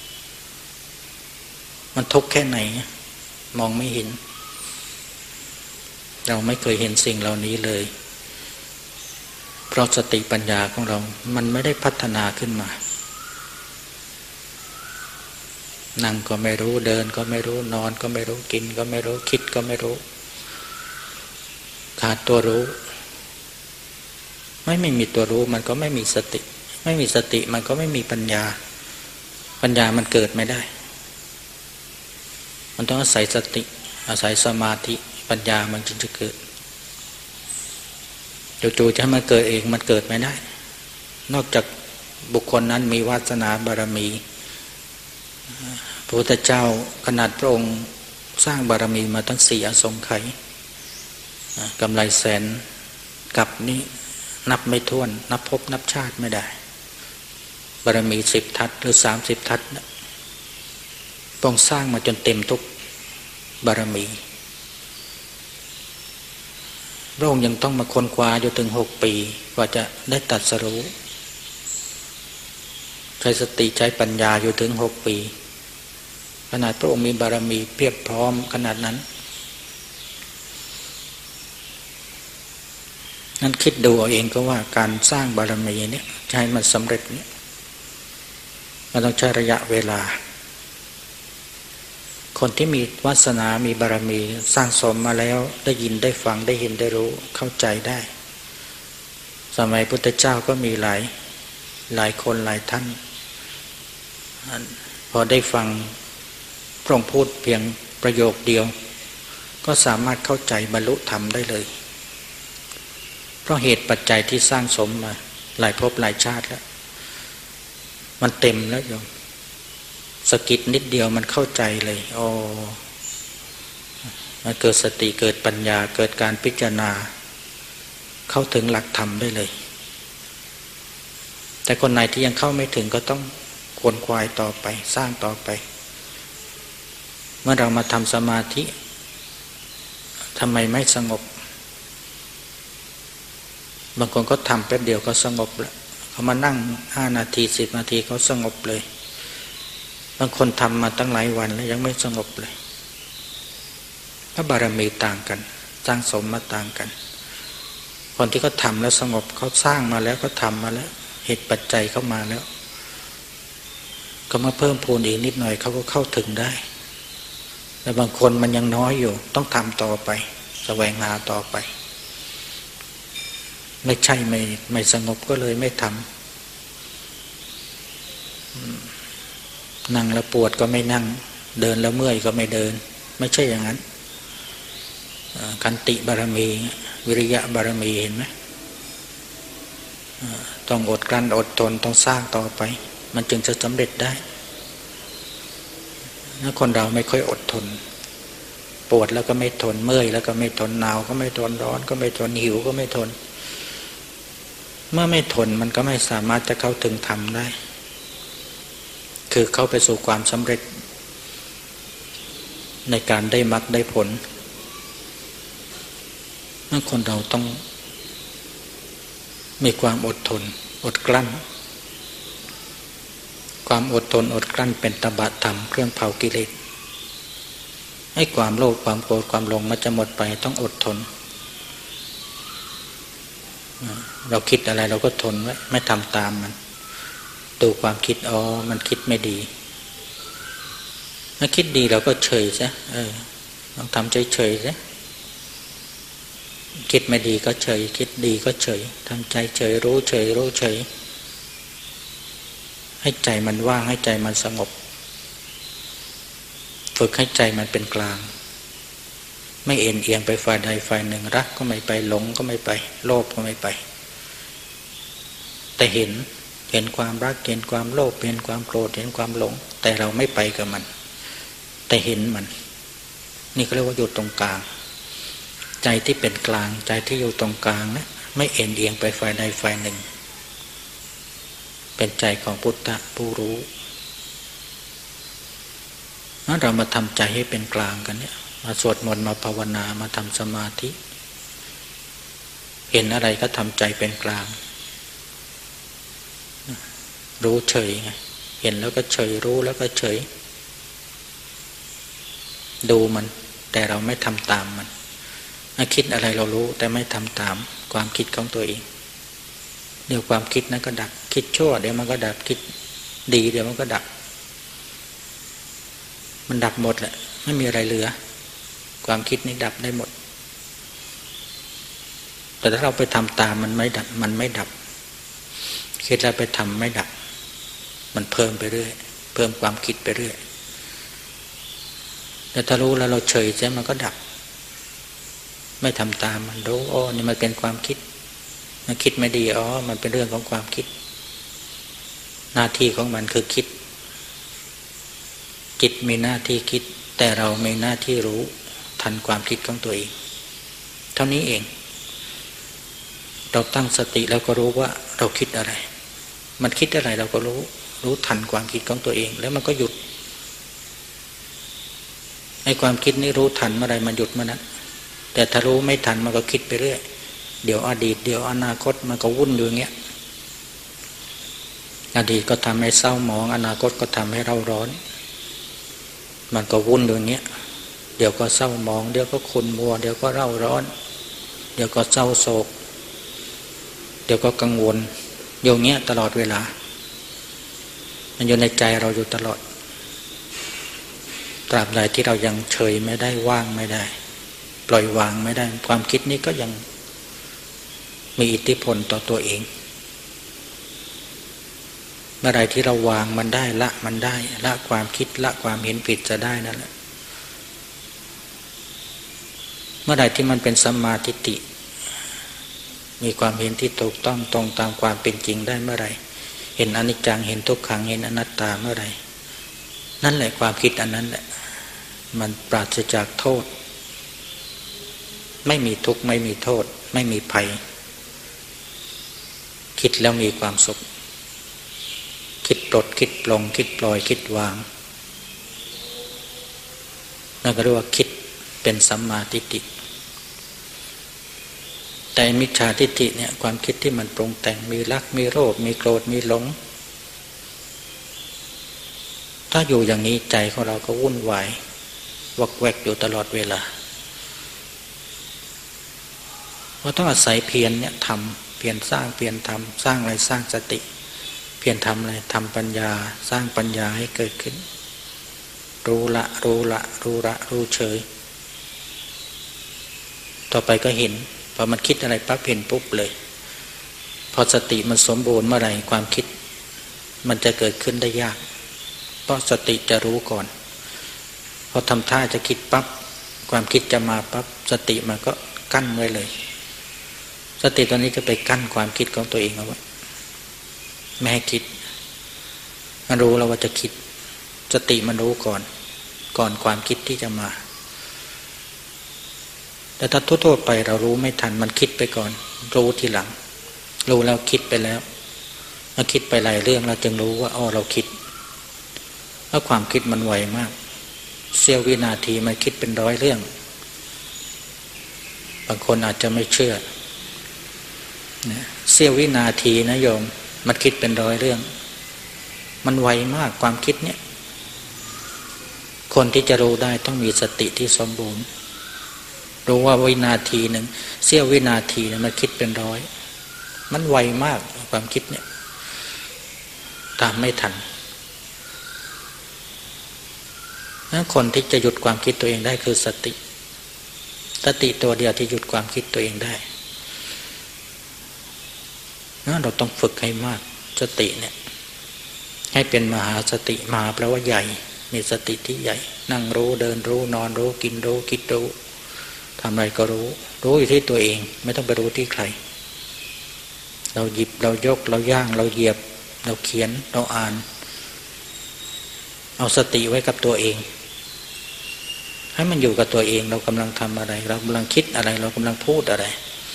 มันทุกข์แค่ไหนมองไม่เห็นเราไม่เคยเห็นสิ่งเหล่านี้เลยเพราะสติปัญญาของเรามันไม่ได้พัฒนาขึ้นมานั่งก็ไม่รู้เดินก็ไม่รู้นอนก็ไม่รู้กินก็ไม่รู้คิดก็ไม่รู้ขาดตัวรู้ไม่ไม่มีตัวรู้มันก็ไม่มีสติไม่มีสติมันก็ไม่มีปัญญาปัญญามันเกิดไม่ได้มันต้องอาศัยสติอาศัยสมาธิปัญญามันจึงจะเกิดจู่ๆจะให้มันเกิดเองมันเกิดไม่ได้นอกจากบุคคลนั้นมีวาสนาบารมีพระพุทธเจ้าขนาดพระองค์สร้างบารมีมาตั้งสี่อสงไขยกำไรแสนกับนี้นับไม่ถ้วนนับพบนับชาติไม่ได้บารมีสิบทัศหรือสามสิบทัศพระองค์สร้างมาจนเต็มทุกบารมีพระองค์ยังต้องมาค้นคว้าอยู่ถึงหกปีกว่าจะได้ตรัสรู้ใช้สติใช้ปัญญาอยู่ถึงหกปีขนาดพระองค์มีบารมีเพียบพร้อมขนาดนั้นนั้นคิดดูเอาเองก็ว่าการสร้างบารมีเนี่ยจะให้มันสำเร็จเนี่ยมันต้องใช้ระยะเวลาคนที่มีวาสนามีบารมีสร้างสมมาแล้วได้ยินได้ฟังได้เห็นได้รู้เข้าใจได้สมัยพุทธเจ้าก็มีหลายหลายคนหลายท่านพอได้ฟังพระองค์พูดเพียงประโยคเดียวก็สามารถเข้าใจบรรลุธรรมได้เลยเพราะเหตุปัจจัยที่สร้างสมมาหลายภพหลายชาติแล้วมันเต็มแล้วโยมสกิดนิดเดียวมันเข้าใจเลยอ๋อมันเกิดสติเกิดปัญญาเกิดการพิจารณาเข้าถึงหลักธรรมได้เลยแต่คนไหนที่ยังเข้าไม่ถึงก็ต้องขวนขวายต่อไปสร้างต่อไปเมื่อเรามาทำสมาธิทำไมไม่สงบบางคนก็ทำแป๊บเดียวก็สงบแล้วเขามานั่งห้านาทีสิบนาทีเขาสงบเลยบางคนทำมาตั้งหลายวันแล้วยังไม่สงบเลยพระบารมีต่างกันสร้างสมมาต่างกันคนที่เขาทำแล้วสงบเขาสร้างมาแล้วก็ทำมาแล้วเหตุปัจจัยเข้ามาแล้วก็มาเพิ่มพูนอีกนิดหน่อยเขาก็เข้าถึงได้แต่บางคนมันยังน้อยอยู่ต้องทำต่อไปแสวงหาต่อไปไม่ใช่ไม่ไม่สงบก็เลยไม่ทำนั่งแล้วปวดก็ไม่นั่งเดินแล้วเมื่อยก็ไม่เดินไม่ใช่อย่างนั้นขันติบารมีวิริยะบารมีเห็นไหมต้องอดกลั้นอดทนต้องสร้างต่อไปมันจึงจะสำเร็จได้ถ้าคนเราไม่ค่อยอดทนปวดแล้วก็ไม่ทนเมื่อยแล้วก็ไม่ทนหนาวก็ไม่ทนร้อนก็ไม่ทนหิวก็ไม่ทนเมื่อไม่ทนมันก็ไม่สามารถจะเข้าถึงธรรมได้คือเข้าไปสู่ความสำเร็จในการได้มรรคได้ผลนั่นคนเราต้องมีความอดทนอดกลั้นความอดทนอดกลั้นเป็นตบะธรรมเครื่องเผากิเลสให้ความโลภความโกรธความหลงมันจะหมดไปต้องอดทนเราคิดอะไรเราก็ทนไว้ไม่ทำตามมันดูความคิดอ๋อมันคิดไม่ดีถ้าคิดดีเราก็เฉยซะเออต้องทำเฉยๆซะคิดไม่ดีก็เฉยคิดดีก็เฉยทำใจเฉยรู้เฉยรู้เฉยให้ใจมันว่างให้ใจมันสงบฝึกให้ใจมันเป็นกลางไม่เอ็นเอียงไปฝ่ายใดฝ่ายหนึ่งรักก็ไม่ไปหลงก็ไม่ไปโลภก็ไม่ไปแต่เห็นเห็นความรักเห็นความโลภเห็นความโกรธเห็นความหลงแต่เราไม่ไปกับมันแต่เห็นมันนี่เขาเรียกว่าอยู่ตรงกลางใจที่เป็นกลางใจที่อยู่ตรงกลางนะไม่เอ็นเอียงไปฝ่ายใดฝ่ายหนึ่งเป็นใจของพุทธะผู้รู้งั้นเรามาทำใจให้เป็นกลางกันเนี่ยมาสวดมนต์มาภาวนามาทำสมาธิเห็นอะไรก็ทำใจเป็นกลางรู้เฉยไงเห็นแล้วก็เฉยรู้แล้วก็เฉยดูมันแต่เราไม่ทำตามมันคิดอะไรเรารู้แต่ไม่ทำตามความคิดของตัวเองเดี๋ยวความคิดนั้นก็ดับคิดชั่วเดี๋ยวมันก็ดับคิดดีเดี๋ยวมันก็ดับมันดับหมดแหละไม่มีอะไรเหลือความคิดนี้ดับได้หมดแต่ถ้าเราไปทำตามมันไม่ดับมันไม่ดับคิดแล้วไปทำไม่ดับมันเพิ่มไปเรื่อยเพิ่มความคิดไปเรื่อยแต่ถ้ารู้แล้วเราเฉยใช่มันก็ดับไม่ทำตามมันรู้อ๋อนี่มันเป็นความคิดมันคิดไม่ดีอ๋อมันเป็นเรื่องของความคิดหน้าที่ของมันคือคิดจิตมีหน้าที่คิดแต่เรามีหน้าที่รู้ทันความคิดของตัวเองเท่านี้เองเราตั้งสติแล้วก็รู้ว่าเราคิดอะไรมันคิดอะไรเราก็รู้รู้ทันความคิดของตัวเองแล้วมันก็หยุดไอ้ความคิดนี้รู้ทันเมื่อไรมันหยุดเมื่อนั้นแต่ถ้ารู้ไม่ทันมันก็คิดไปเรื่อยเดี๋ยวอดีตเดี๋ยวอนาคตมันก็วุ่นอยู่อย่างเงี้ยอดีตก็ทำให้เศร้าหมองอนาคตก็ทำให้เราร้อนมันก็วุ่นอยู่อย่างเงี้ยเดี๋ยวก็เศร้าหมองเดี๋ยวก็ขุ่นมัวเดี๋ยวก็เร่าร้อนเดี๋ยวก็เศร้าโศกเดี๋ยวก็กังวลอย่างเงี้ยตลอดเวลามันอยู่ในใจเราอยู่ตลอดตราบใดที่เรายังเฉยไม่ได้ว่างไม่ได้ปล่อยวางไม่ได้ความคิดนี้ก็ยังมีอิทธิพลต่อตัวเองเมื่อใดที่เราวางมันได้ละมันได้ละความคิดละความเห็นผิดจะได้นั่นแหละเมื่อใดที่มันเป็นสัมมาทิฏฐิมีความเห็นที่ถูกต้องตรงตามความเป็นจริงได้เมื่อไรเห็นอนิจจังเห็นทุกขังเห็นอนัตตาเมื่อไรนั่นแหละความคิดอันนั้นแหละมันปราศจากโทษไม่มีทุกข์ไม่มีโทษไม่มีภัยคิดแล้วมีความสุขคิดปลดคิดปลงคิดปล่อยคิดวางนั่นก็เรียกว่าคิดเป็นสัมมาทิฏฐิแต่มิจฉาทิฏฐิเนี่ยความคิดที่มันปรุงแต่งมีรักมีโลภมีโกรธมีหลงถ้าอยู่อย่างนี้ใจของเราก็วุ่นวายวักแวกอยู่ตลอดเวลาเราต้องอาศัยเพียรเนี่ยทำเพียรสร้างเพียรทำสร้างอะไรสร้างสติเพียรทำอะไรทำปัญญาสร้างปัญญาให้เกิดขึ้นรู้ละรู้ละรู้ละรู้เฉยต่อไปก็เห็นพอมันคิดอะไรปั๊บเห็นปุ๊บเลยพอสติมันสมบูรณ์เมื่อไหร่ความคิดมันจะเกิดขึ้นได้ยากเพราะสติจะรู้ก่อนพอทำท่าจะคิดปั๊บความคิดจะมาปั๊บสติมันก็กั้นไว้เลยสติตัวนี้จะไปกั้นความคิดของตัวเองเอาไว้ไม่ให้คิดมันรู้แล้วว่าจะคิดสติมันรู้ก่อนก่อนความคิดที่จะมาแต่ถ้าทั่วๆไปเรารู้ไม่ทันมันคิดไปก่อนรู้ทีหลังรู้แล้วคิดไปแล้วเราคิดไปหลายเรื่องเราจึงรู้ว่าอ๋อเราคิดแล้วความคิดมันไวมากเสี้ยววินาทีมันคิดเป็นร้อยเรื่องบางคนอาจจะไม่เชื่อนะเสี้ยววินาทีนะโยมมันคิดเป็นร้อยเรื่องมันไวมากความคิดเนี่ยคนที่จะรู้ได้ต้องมีสติที่สมบูรณ์รู้ว่าวินาทีหนึ่งเสี้ยววินาทีนะมันคิดเป็นร้อยมันไวมากความคิดเนี่ยตามไม่ทันนั้นคนที่จะหยุดความคิดตัวเองได้คือสติสติตัวเดียวที่หยุดความคิดตัวเองได้นั้นเราต้องฝึกให้มากสติเนี่ยให้เป็นมหาสติมหาแปลว่าใหญ่มีสติที่ใหญ่นั่งรู้เดินรู้นอนรู้กินรู้คิดรู้ทำอะไรก็รู้รู้อยู่ที่ตัวเองไม่ต้องไปรู้ที่ใครเราหยิบเรายกเราย่างเราเหยียบเราเขียนเราอ่านเอาสติไว้กับตัวเองให้มันอยู่กับตัวเองเรากำลังทำอะไรเรากำลังคิดอะไรเรากำลังพูดอะไร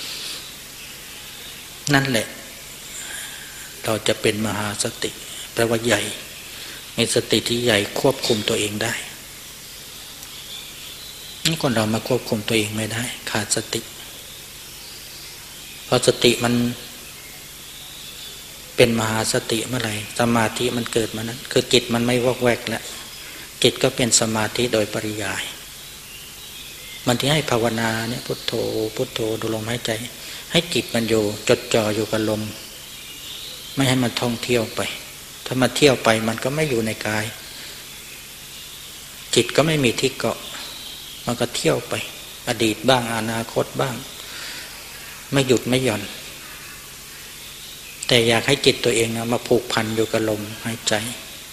นั่นแหละเราจะเป็นมหาสติแปลว่าใหญ่มีสติที่ใหญ่ควบคุมตัวเองได้นี่คนเรามาควบคุมตัวเองไม่ได้ขาดสติเพราะสติมันเป็นมหาสติเมื่อไหร่สมาธิมันเกิดมานั้นคือจิตมันไม่วอกแวกแล้วจิตก็เป็นสมาธิโดยปริยายมันที่ให้ภาวนาเนี่ยพุทโธพุทโธดูลมหายใจให้จิตมันอยู่จดจ่ออยู่กับลมไม่ให้มันท่องเที่ยวไปถ้ามันเที่ยวไปมันก็ไม่อยู่ในกายจิตก็ไม่มีที่เกาะมันก็เที่ยวไปอดีตบ้างอนาคตบ้างไม่หยุดไม่หย่อนแต่อยากให้จิตตัวเองนะมาผูกพันอยู่กับลมหายใจ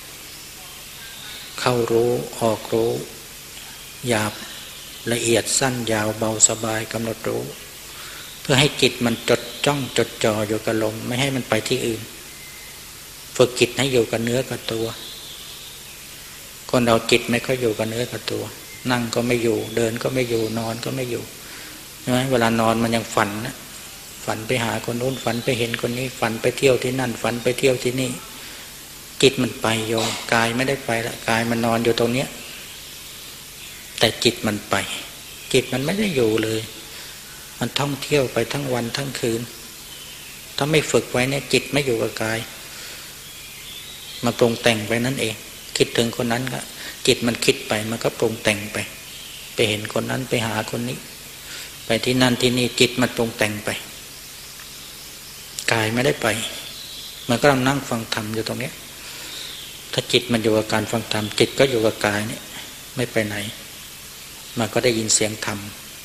เข้ารู้ออกรู้หยาบละเอียดสั้นยาวเบาสบายกำหนดรู้เพื่อให้จิตมันจดจ้องจดจ่ออยู่กับลมไม่ให้มันไปที่อื่นฝึกจิตให้อยู่กับเนื้อกับตัวคนเราจิตไม่ค่อยอยู่กับเนื้อกับตัวนั่งก็ไม่อยู่เดินก็ไม่อยู่นอนก็ไม่อยู่ใช่ไหมเวลานอนมันยังฝันนะฝันไปหาคนนู้นฝันไปเห็นคนนี้ฝันไปเที่ยวที่นั่นฝันไปเที่ยวที่นี่จิตมันไปโยมกายไม่ได้ไปละกายมันนอนอยู่ตรงเนี้ยแต่จิตมันไปจิตมันไม่ได้อยู่เลยมันท่องเที่ยวไปทั้งวันทั้งคืนถ้าไม่ฝึกไว้เนี่ยจิตไม่อยู่กับกายมาปรุงแต่งไปนั่นเองคิดถึงคนนั้นก็จิตมันคิดไปมันก็ปรุงแต่งไปไปเห็นคนนั้นไปหาคนนี้ไปที่นั่นที่นี่จิตมันปรุงแต่งไปกายไม่ได้ไปมันก็นั่งฟังธรรมอยู่ตรงนี้ถ้าจิตมันอยู่กับการฟังธรรมจิตก็อยู่กับกายนี่ไม่ไปไหนมันก็ได้ยินเสียงธรรม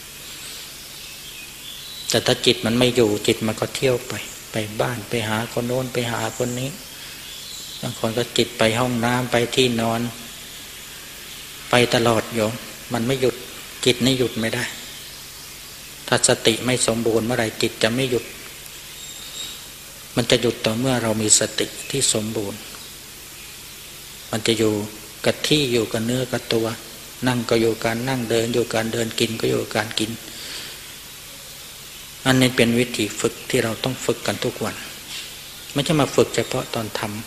แต่ถ้าจิตมันไม่อยู่จิตมันก็เที่ยวไปไปบ้านไปหาคนโน้นไปหาคนนี้บางคนก็จิตไปห้องน้ำไปที่นอนไปตลอดโยมมันไม่หยุดจิตนี่หยุดไม่ได้ถ้าสติไม่สมบูรณ์เมื่อไหร่จิตจะไม่หยุดมันจะหยุดต่อเมื่อเรามีสติที่สมบูรณ์มันจะอยู่กับที่อยู่กับเนื้อกับตัวนั่งก็อยู่การนั่งเดินอยู่การเดินกินก็อยู่การกินอันนี้เป็นวิธีฝึกที่เราต้องฝึกกันทุกวันไม่ใช่มาฝึกเฉพาะตอนทำ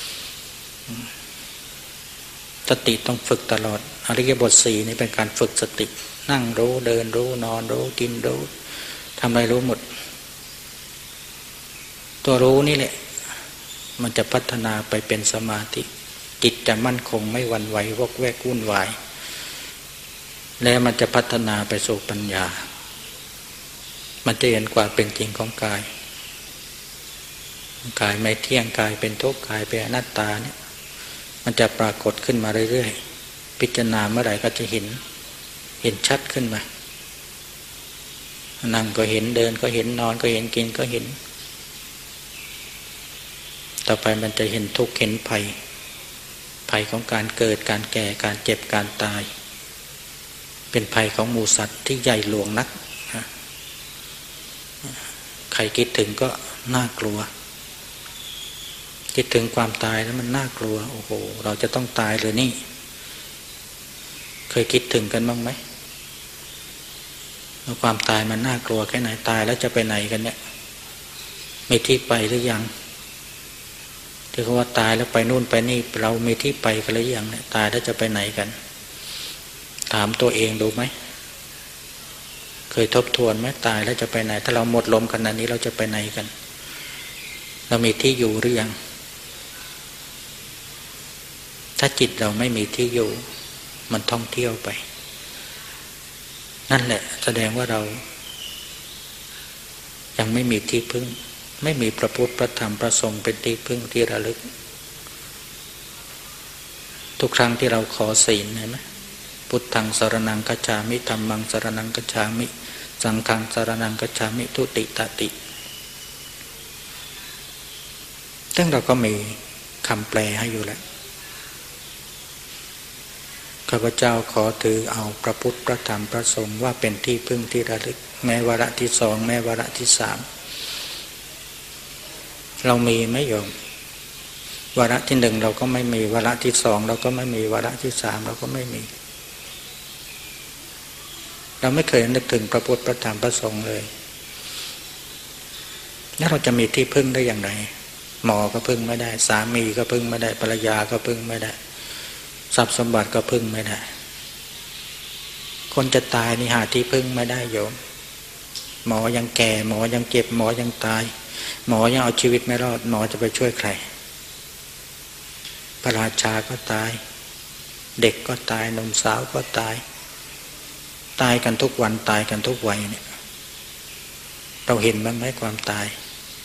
สติต้องฝึกตลอดอริยบทสี่นี่เป็นการฝึกสตินั่งรู้เดินรู้นอนรู้กินรู้ทำอะไรรู้หมดตัวรู้นี่แหละมันจะพัฒนาไปเป็นสมาธิจิตจะมั่นคงไม่หวั่นไหววอกแวกวุ่นวายแล้วมันจะพัฒนาไปสู่ปัญญามันจะเห็นความเป็นจริงของกายกายไม่เที่ยงกายเป็นทุกข์กายเป็นอนัตตาเนี่ยมันจะปรากฏขึ้นมาเรื่อยๆพิจารณาเมื่อไหร่ก็จะเห็นเห็นชัดขึ้นมานั่งก็เห็นเดินก็เห็นนอนก็เห็นกินก็เห็นต่อไปมันจะเห็นทุกข์เห็นภัยภภัยของการเกิดการแก่การเจ็บการตายเป็นภัยของหมู่สัตว์ที่ใหญ่หลวงนักใครคิดถึงก็น่ากลัวคิดถึงความตายแล้วมันน่ากลัวโอ้โหเราจะต้องตายเลยนี่เคยคิดถึงกันบ้างไหมว่าความตายมันน่ากลัวแค่ไหนตายแล้วจะไปไหนกันเนี่ยมีที่ไปหรือยังที่เขาว่าตายแล้วไปนู่นไปนี่เรามีที่ไปกันหรือยังเนี่ยตายแล้วจะไปไหนกันถามตัวเองดูไหมเคยทบทวนไหมตายแล้วจะไปไหนถ้าเราหมดลมขนาดนี้เราจะไปไหนกันเรามีที่อยู่หรือยังถ้าจิตเราไม่มีที่อยู่มันท่องเที่ยวไปนั่นแหละแสดงว่าเรายังไม่มีที่พึ่งไม่มีพระพุทธพระธรรมพระสงฆ์เป็นที่พึ่งที่ระลึกทุกครั้งที่เราขอศีลเห็นไหมพุทธังสรณังคัจฉามิธัมมังสรณังคัจฉามิสังฆังสรณังคัจฉามิทุติตติซึ่งเราก็มีคำแปลให้อยู่แล้วข้าพเจ้าขอถือเอาพระพุทธพระธรรมพระสงฆ์ว่าเป็นที่พึ่งที่ระลึกแม้วาระที่สองแม้วาระที่สามเรามีไหมโยมวาระที่หนึ่งเราก็ไม่มีวาระที่สองเราก็ไม่มีวาระที่สามเราก็ไม่มีเราไม่เคยนึกถึงพระพุทธพระธรรมพระสงฆ์เลยแล้วเราจะมีที่พึ่งได้อย่างไรหมอก็พึ่งไม่ได้สามีก็พึ่งไม่ได้ภรรยาก็พึ่งไม่ได้ทรัพย์สมบัติก็พึ่งไม่ได้คนจะตายนี่หาที่พึ่งไม่ได้โยมหมอยังแก่หมอยังเจ็บหมอยังตายหมอยังเอาชีวิตไม่รอดหมอจะไปช่วยใครพระราชาก็ตายเด็กก็ตายหนุ่มสาวก็ตายตายกันทุกวันตายกันทุกวัยเนี่ยเราเห็นบ้างไหมความตาย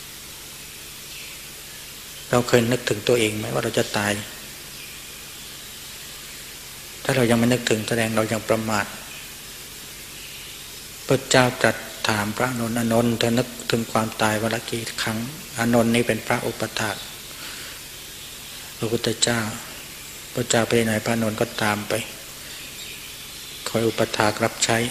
เราเคยนึกถึงตัวเองไหมว่าเราจะตายถ้าเรายังไม่นึกถึงแสดงเรายังประมาทพระเจ้าตรัสถามพระอานนท์อานนท์เธอนึกถึงความตายวันละกี่ครั้งอานนท์นี่เป็นพระอุปถากพระพุทธเจ้าพระเจ้าไปไหนพระอานนท์ก็ตามไปคอยอุปถากรับใช้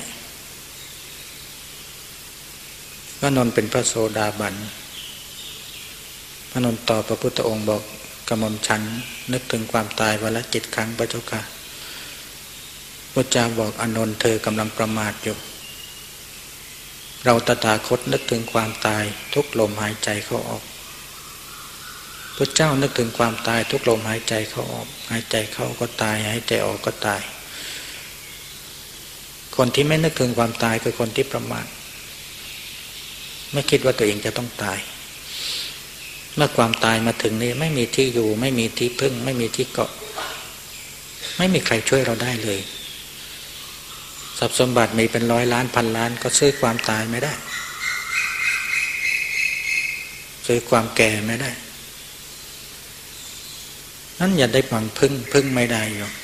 พระอานนท์เป็นพระโสดาบันพระอานนท์ตอบพระพุทธองค์บอกกระหม่อมฉันนึกถึงความตายวันละเจ็ดครั้งพระเจ้าค่ะพระเจ้าบอกอานนท์เธอกำลังประมาทอยู่เราตถาคตนึกถึงความตายทุกลมหายใจเข้าออกพระเจ้านึกถึงความตายทุกลมหายใจเข้าออกหายใจเข้าก็ตายหายใจออกก็ตายคนที่ไม่นึกถึงความตายคือคนที่ประมาทไม่คิดว่าตัวเองจะต้องตายเมื่อความตายมาถึงนี่ไม่มีที่อยู่ไม่มีที่พึ่งไม่มีที่เกาะไม่มีใครช่วยเราได้เลยทรัพย์สมบัติมีเป็นร้อยล้านพันล้านก็ซื้อความตายไม่ได้ซื้อความแก่ไม่ได้นั้นอย่าได้หวังพึ่งพึ่งไม่ได้หรอก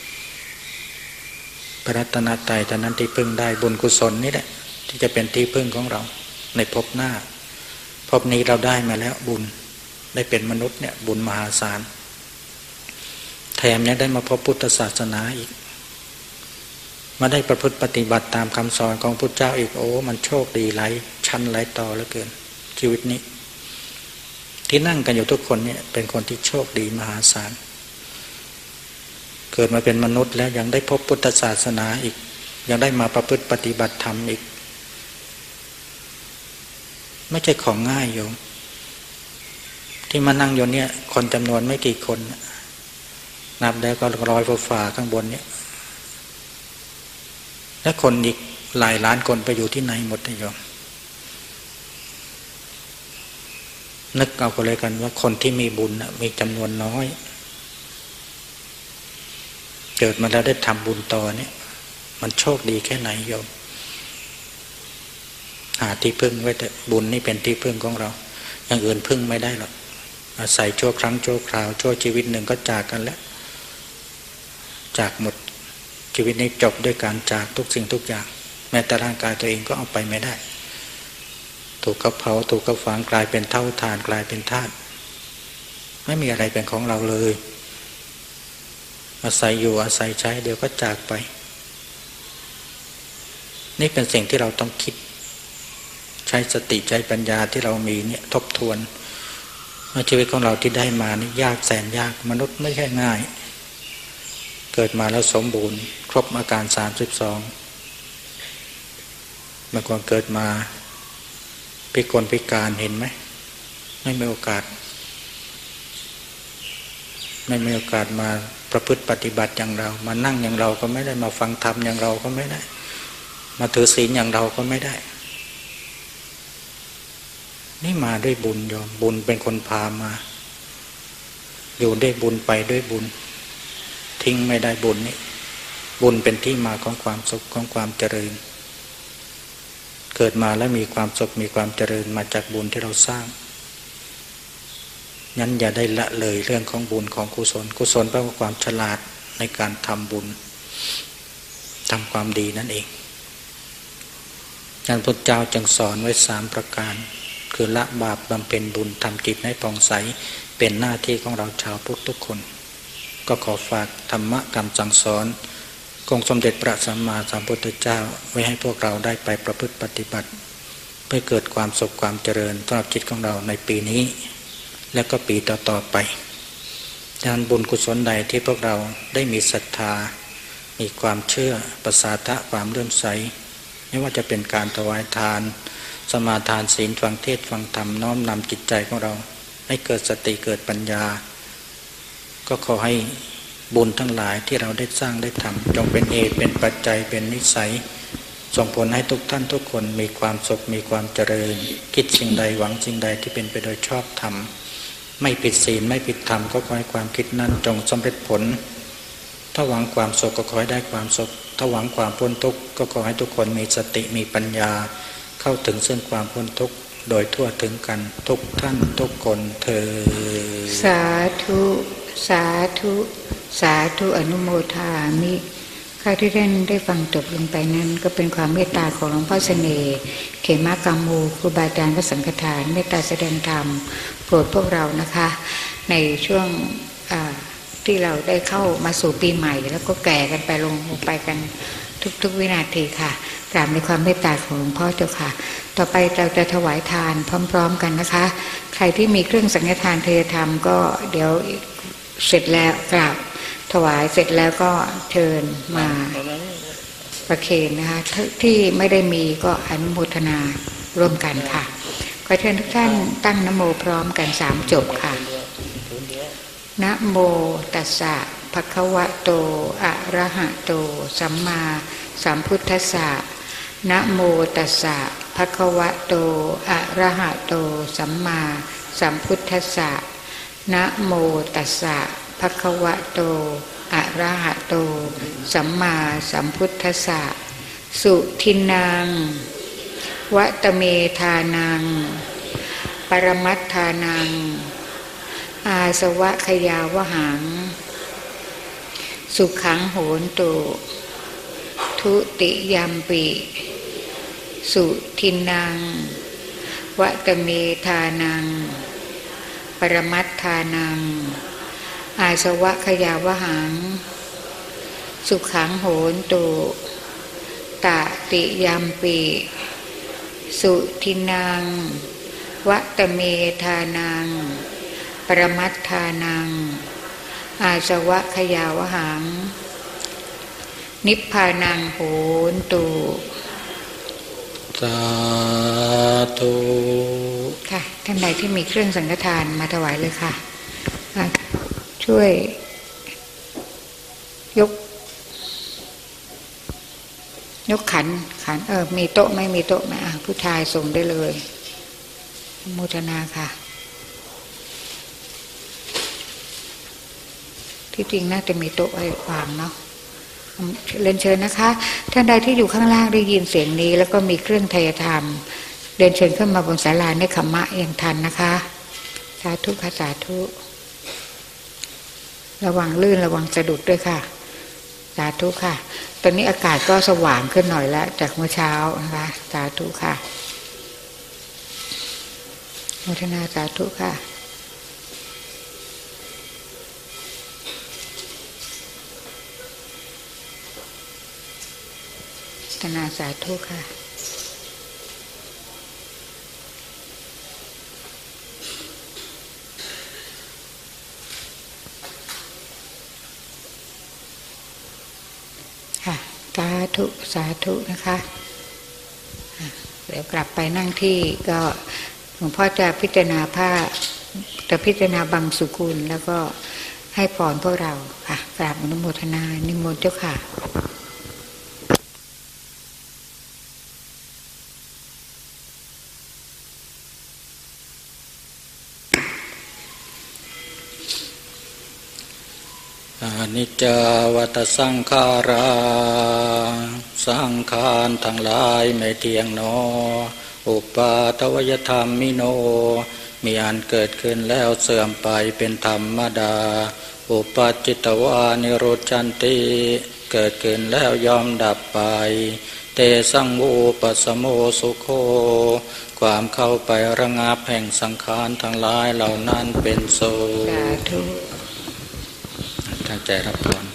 พระรัตนตรัยเท่านั้นที่พึ่งได้บุญกุศลนี่แหละที่จะเป็นที่พึ่งของเราในภพหน้าภพนี้เราได้มาแล้วบุญได้เป็นมนุษย์เนี่ยบุญมหาศาลแถมยังได้มาพบพุทธศาสนาอีกมาได้ประพฤติปฏิบัติตามคำสอนของพุทธเจ้าอีกโอ้มันโชคดีหลายชั้นหลายต่อเหลือเกินชีวิตนี้ที่นั่งกันอยู่ทุกคนเนี่ยเป็นคนที่โชคดีมหาศาลเกิดมาเป็นมนุษย์แล้วยังได้พบพุทธศาสนาอีกยังได้มาประพฤติปฏิบัติธรรมอีกไม่ใช่ของง่ายโยมที่มานั่งอยู่เนี่ยคนจำนวนไม่กี่คนนับแล้วก็ร้อยฝ่าข้างบนเนี่ยและคนอีกหลายล้านคนไปอยู่ที่ไหนหมดโยมนึกเอาก็เลยกันว่าคนที่มีบุญมีจำนวนน้อยเกิดมาแล้วได้ทำบุญต่อเนี่ยมันโชคดีแค่ไหนโยมหาที่พึ่งไว้แต่บุญนี่เป็นที่พึ่งของเราอย่างอื่นพึ่งไม่ได้หรอกอาศัยชั่วครั้งชั่วคราวชั่วชีวิตหนึ่งก็จากกันแล้วจากหมดชีวิตนี้จบด้วยการจากทุกสิ่งทุกอย่างแม้แต่ร่างกายตัวเองก็เอาไปไม่ได้ถูกกระเผาถูกกระฝังกลายเป็นเท่าฐานกลายเป็นธาตุไม่มีอะไรเป็นของเราเลยอาศัยอยู่อาศัยใช้เดี๋ยวก็จากไปนี่เป็นสิ่งที่เราต้องคิดใช้สติใช้ปัญญาที่เรามีเนี่ยทบทวนว่าชีวิตของเราที่ได้มานี่ยากแสนยากมนุษย์ไม่ใช่ง่ายเกิดมาแล้วสมบูรณ์ครบอาการสามสิบสองบางคนเกิดมาพิกลพิการเห็นไหมไม่มีโอกาสไม่มีโอกาสมาประพฤติปฏิบัติอย่างเรามานั่งอย่างเราก็ไม่ได้มาฟังธรรมอย่างเราก็ไม่ได้มาถือศีลอย่างเราก็ไม่ได้นี่มาด้วยบุญโยมบุญเป็นคนพามาอยู่ด้วยบุญไปด้วยบุญทิ้งไม่ได้บุญนี่บุญเป็นที่มาของความสุขของความเจริญเกิดมาแล้วมีความสุขมีความเจริญมาจากบุญที่เราสร้างงั้นอย่าได้ละเลยเรื่องของบุญของกุศลกุศลแปลว่าความฉลาดในการทำบุญทำความดีนั่นเองงั้นพระเจ้าจึงสอนไว้สามประการคือละบาปบำเพ็ญบุญทำจิตให้ผ่องใสเป็นหน้าที่ของเราชาวพุทธทุกคนก็ขอฝากธรรมะคำสั่งสอนองค์สมเด็จพระสัมมาสัมพุทธเจ้าไว้ให้พวกเราได้ไปประพฤติปฏิบัติเพื่อเกิดความสุขความเจริญสำหรับจิตของเราในปีนี้และก็ปีต่อๆไปด้านบุญกุศลใดที่พวกเราได้มีศรัทธามีความเชื่อประสาทะความเลื่อมใสไม่ว่าจะเป็นการถวายทานสมาทานศีลฟังเทศน์ฟังธรรมน้อมนำจิตใจของเราให้เกิดสติเกิดปัญญาก็ขอให้บุญทั้งหลายที่เราได้สร้างได้ทำจงเป็นเหตุเป็นปัจจัยเป็นนิสัยส่งผลให้ทุกท่านทุกคนมีความสุขมีความเจริญคิดสิ่งใดหวังสิ่งใดที่เป็นไปโดยชอบธรรมไม่ผิดศีลไม่ผิดธรรมก็ขอให้ความคิดนั้นจงสำเร็จผลถ้าหวังความสุขก็ขอให้ได้ความสุขถ้าหวังความพ้นทุกข์ก็ขอให้ทุกคนมีสติมีปัญญาเข้าถึงซึ่งความพ้นทุกข์โดยทั่วถึงกันทุกท่านทุกคนเถิดสาธุสาธุสาธุอนุโมทามิข้าที่ท่านได้ฟังจบลงไปนั้นก็เป็นความเมตตาของหลวงพ่อเสน่ห์เขมากามูครูบาอาจารย์พระสังฆทานเมตตาแสดงธรรมโปรดพวกเรานะคะในช่วงที่เราได้เข้ามาสู่ปีใหม่แล้วก็แก่กันไปลงไปกันทุกๆวินาทีค่ะกราบในความเมตตาของหลวงพ่อเจ้าค่ะต่อไปเราจะถวายทานพร้อมๆกันนะคะใครที่มีเครื่องสังฆทานเทธรรมก็เดี๋ยวเสร็จแล้วกราบถวายเสร็จแล้วก็เชิญมาประเคนนะคะที่ไม่ได้มีก็อนุโมทนาร่วมกันค่ะขอเชิญทุกท่านตั้งนะโมพร้อมกันสามจบค่ะนะโมตัสสะภะคะวะโตอะระหะโตสัมมาสัมพุทธัสสะนะโมตัสสะภะคะวะโตอะระหะโตสัมมาสัมพุทธัสสะนะโมตัสสะภะคะวะโตอะระหะโตสัมมาสัมพุทธัสสะสุทินังวัตเมธานังปรมัตถานังอาสวะขยาวหังสุขังโหนตุทุติยัมปิสุทินังวัตเมธานังปรมัตถานังอาสวะขยาวหังสุขังโหนตุตติยัมปิสุทินังวัตเมธานังปรมัตถานังอาสวะขยาวหังนิพพานังโหนตุสาธุค่ะท่านใดที่มีเครื่องสังฆทานมาถวายเลยค่ะช่วยยกยกขันขันเออมีโต๊ะไม่มีโต๊ะไหมอ่ะผู้ชายส่งได้เลยโมทนาค่ะที่จริงน่าจะมีโต๊ะไว้วางเนาะเรียนเชิญนะคะท่านใดที่อยู่ข้างล่างได้ยินเสียงนี้แล้วก็มีเครื่องไทยธรรมเรียนเชิญขึ้นมาบนศาลาในคัมมะอย่างทันนะคะสาธุค่ะสาธุระวังลื่นระวังสะดุดด้วยค่ะสาธุค่ะตอนนี้อากาศก็สว่างขึ้นหน่อยแล้วจากเมื่อเช้านะคะสาธุค่ะโมทนาสาธุค่ะนาสาธุค่ะค่ะสาธุสาธุนะคะเดี๋ยวกลับไปนั่งที่ก็หลวงพ่อจะพิจารณาผ้าจะพิจารณาบังสุกุลแล้วก็ให้พรพวกเราค่ะกราบอนุโมทนานิมนต์เจ้าค่ะอนิจจาวัฏสังขาราสังขารทั้งหลายไม่เที่ยงหนออุปาทวยธรรมมิโนมีอันเกิดขึ้นแล้วเสื่อมไปเป็นธรรมดาอุปัจจิตวานิโรธจันติเกิดขึ้นแล้วยอมดับไปเตสังวูปัสสโมสุโคความเข้าไประงับแห่งสังขารทั้งหลายเหล่านั้นเป็นโสสาธุตั้งใจรับพร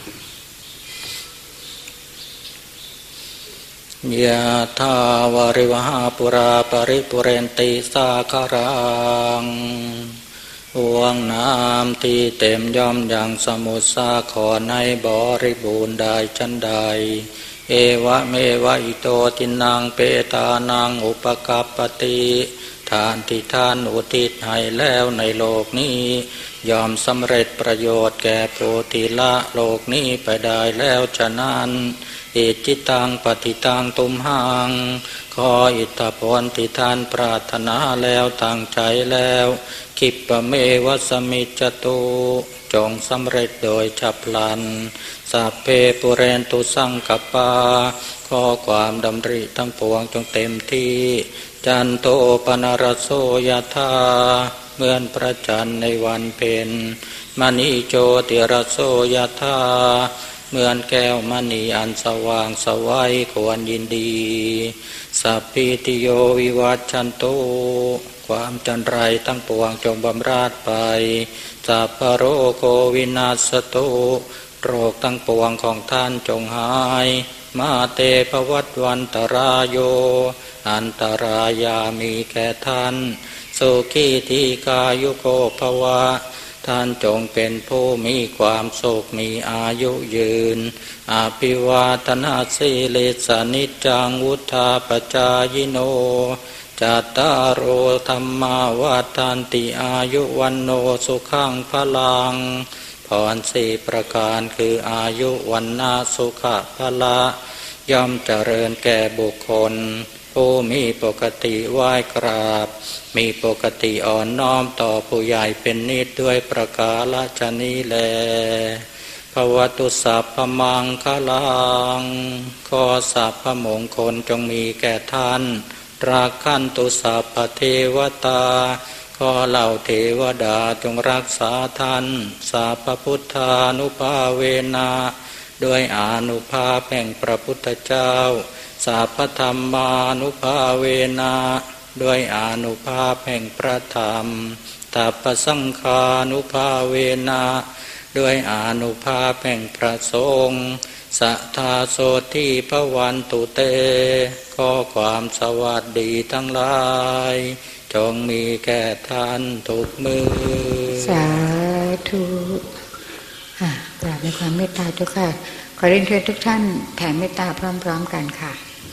ยะถาวาริวหาปุราปริปุเรนติสาคารังห่วงน้ำที่เต็มย่อมอย่างสมุทรสาครในบริบูรณ์ได้ชั้นใดเอวะเมวะอิโตทินังเปตานังอุปกัปปติทานที่ท่านอุทิศให้แล้วในโลกนี้ยอมสำเร็จประโยชน์แก่โปรติละโลกนี้ไปได้แล้วฉะนั้นอิจิตังปฏิตังตุมหังขออิทธผลที่ท่านปรารถนาแล้วตั้งใจแล้วคิปะเมวะสมิจจตุจงสำเร็จโดยฉับพลันสัพเพปุเรนตุสังกปปาขอความดำริทั้งปวงจงเต็มที่จันโตปนรโสยธาเหมือนพระจันทร์ในวันเพ็ญมณีโจติรโสยธาเหมือนแก้วมณีอันสว่างสวัยควรยินดีสัพพิติโยวิวัชชันโตความจันไรทั้งปวงจงบำราดไปสัพพโรโควินาศโตโรคทั้งปวงของท่านจงหายมาเตภวัตวันตรายโยอันตรายามีแก่ท่านสุขีทีกายุโกภวะท่านจงเป็นผู้มีความสุขมีอายุยืนอาภิวาทนาสีเลสนิจจังวุธาปจายโนจัตตารโอธรรมาวัฏันติอายุวันโนสุขังพลังพรสี่ประการคืออายุวันนาสุขะพละย่อมเจริญแก่บุคคลผู้มีปกติไหว้กราบมีปกติอ่อนน้อมต่อผู้ใหญ่เป็นนิจด้วยประกาศนี้แลภวตุสัพพมังคลังขอสัพพมงคลจงมีแก่ท่านรักขันตุสัพพเทวตาขอเหล่าเทวดาจงรักษาท่านสัพพพุทธานุภาเวนะด้วยอานุภาพแห่งพระพุทธเจ้าสัพพธรรมานุภาเวนะด้วยอานุภาพแห่งพระธรรมตัพพสังฆานุภาเวนะด้วยอานุภาพแห่งพระสงฆ์สัทธาโสทิภวันตุเตขอความสวัสดีทั้งหลายจงมีแก่ท่านทุกมือสาธุกราบในความเมตตาเจ้าค่ะขอเรียนเชิญทุกท่านแผ่เมตตาพร้อมๆกันค่ะ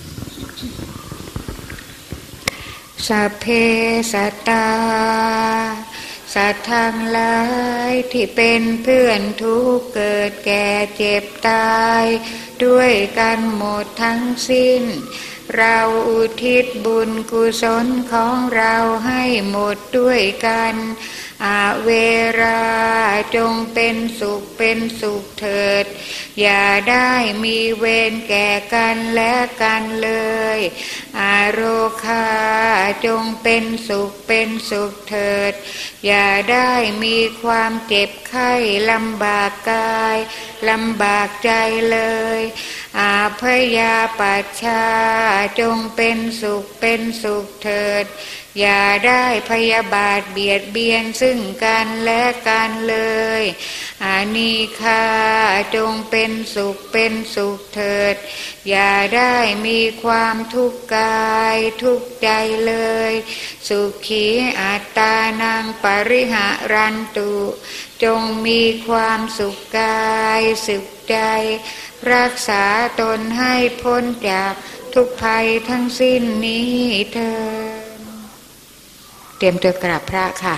สัพเพสัตตาสัตว์ทั้งหลายที่เป็นเพื่อนทุกข์เกิดแก่เจ็บตายด้วยกันหมดทั้งสิ้นเราอุทิศบุญกุศลของเราให้หมดด้วยกันอาเวราจงเป็นสุขเป็นสุขเถิดอย่าได้มีเวรแก่กันและกันเลยอาโรคาจงเป็นสุขเป็นสุขเถิดอย่าได้มีความเจ็บไข้ลำบากกายลำบากใจเลยอาพยาปัชชาจงเป็นสุขเป็นสุขเถิดอย่าได้พยาบาทเบียดเบียนซึ่งกันและกันเลยอานิฆาจงเป็นสุขเป็นสุขเถิดอย่าได้มีความทุกข์กายทุกข์ใจเลยสุขีอัตตานังปริหารันตุจงมีความสุขกายสุขใจรักษาตนให้พ้นจากทุกภัยทั้งสิ้นนี้เถิดเตรียมตัวกราบพระค่ะ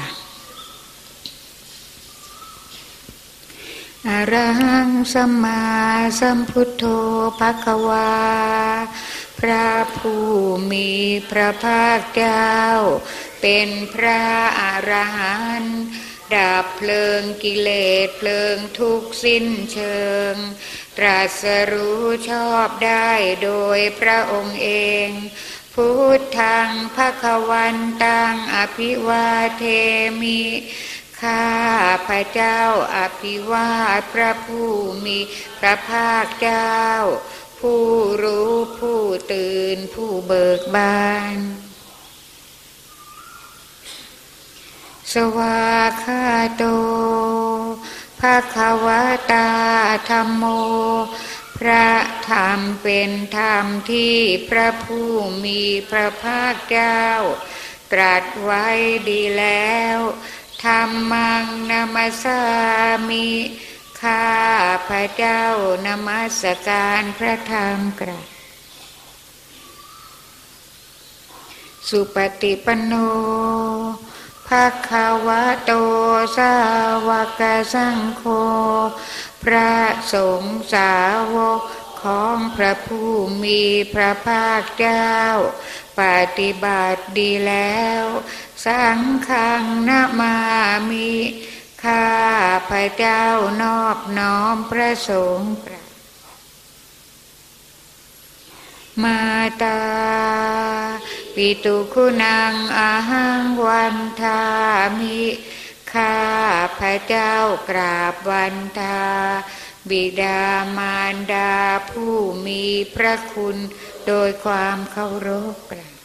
อะระหังสัมมาสัมพุทโธภควาพระผู้มีพระภาคเจ้าเป็นพระอรหันต์ดับเพลิงกิเลสเพลิงทุกข์สิ้นเชิงตรัสรู้ชอบได้โดยพระองค์เองพุทธังภควันตังอภิวาเทมิข้าพระเจ้าอภิวาทพระผู้มีพระภาคเจ้าผู้รู้ผู้ตื่นผู้เบิกบานสวากขาโตภควตาธัมโมพระธรรมเป็นธรรมที่พระผู้มีพระภาคเจ้าตรัสไว้ดีแล้วธัมมังนัมสสามิข้าพระเจ้านมัสการพระธรรมกราบสุปฏิปันโนภควโตสาวกสังโฆพระสงฆ์สาวกของพระผู้มีพระภาคเจ้าปฏิบัติดีแล้วสังฆังนะมามิข้าพระเจ้านอบน้อมพระสงฆ์มาตาปิตุคุณังอาหังวันทามิข้าพระเจ้ากราบวันทาบิดามารดาผู้มีพระคุณโดยความเคารพกราบ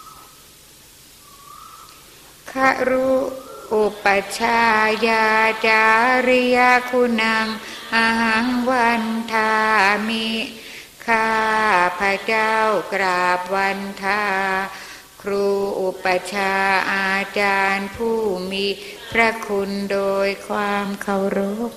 คารุอุปัชฌายาจาริยคุณังอาหังวันทามิข้าพระเจ้ากราบวันทาครูอุปัชฌาย์อาจารย์ผู้มีพระคุณโดยความเคารพ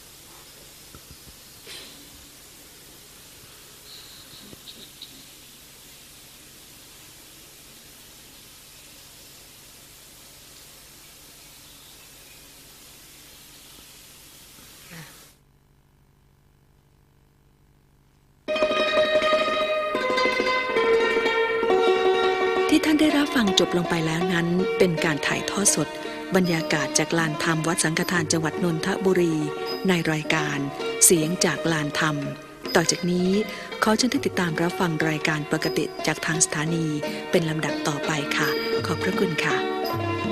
ที่ท่านได้รับฟังจบลงไปแล้วนั้นเป็นการถ่ายทอดสดบรรยากาศจากลานธรรมวัดสังฆทานจังหวัดนนทบุรีในรายการเสียงจากลานธรรมต่อจากนี้ขอเชิญท่านติดตามรับฟังรายการปกติจากทางสถานีเป็นลำดับต่อไปค่ะขอบพระคุณค่ะ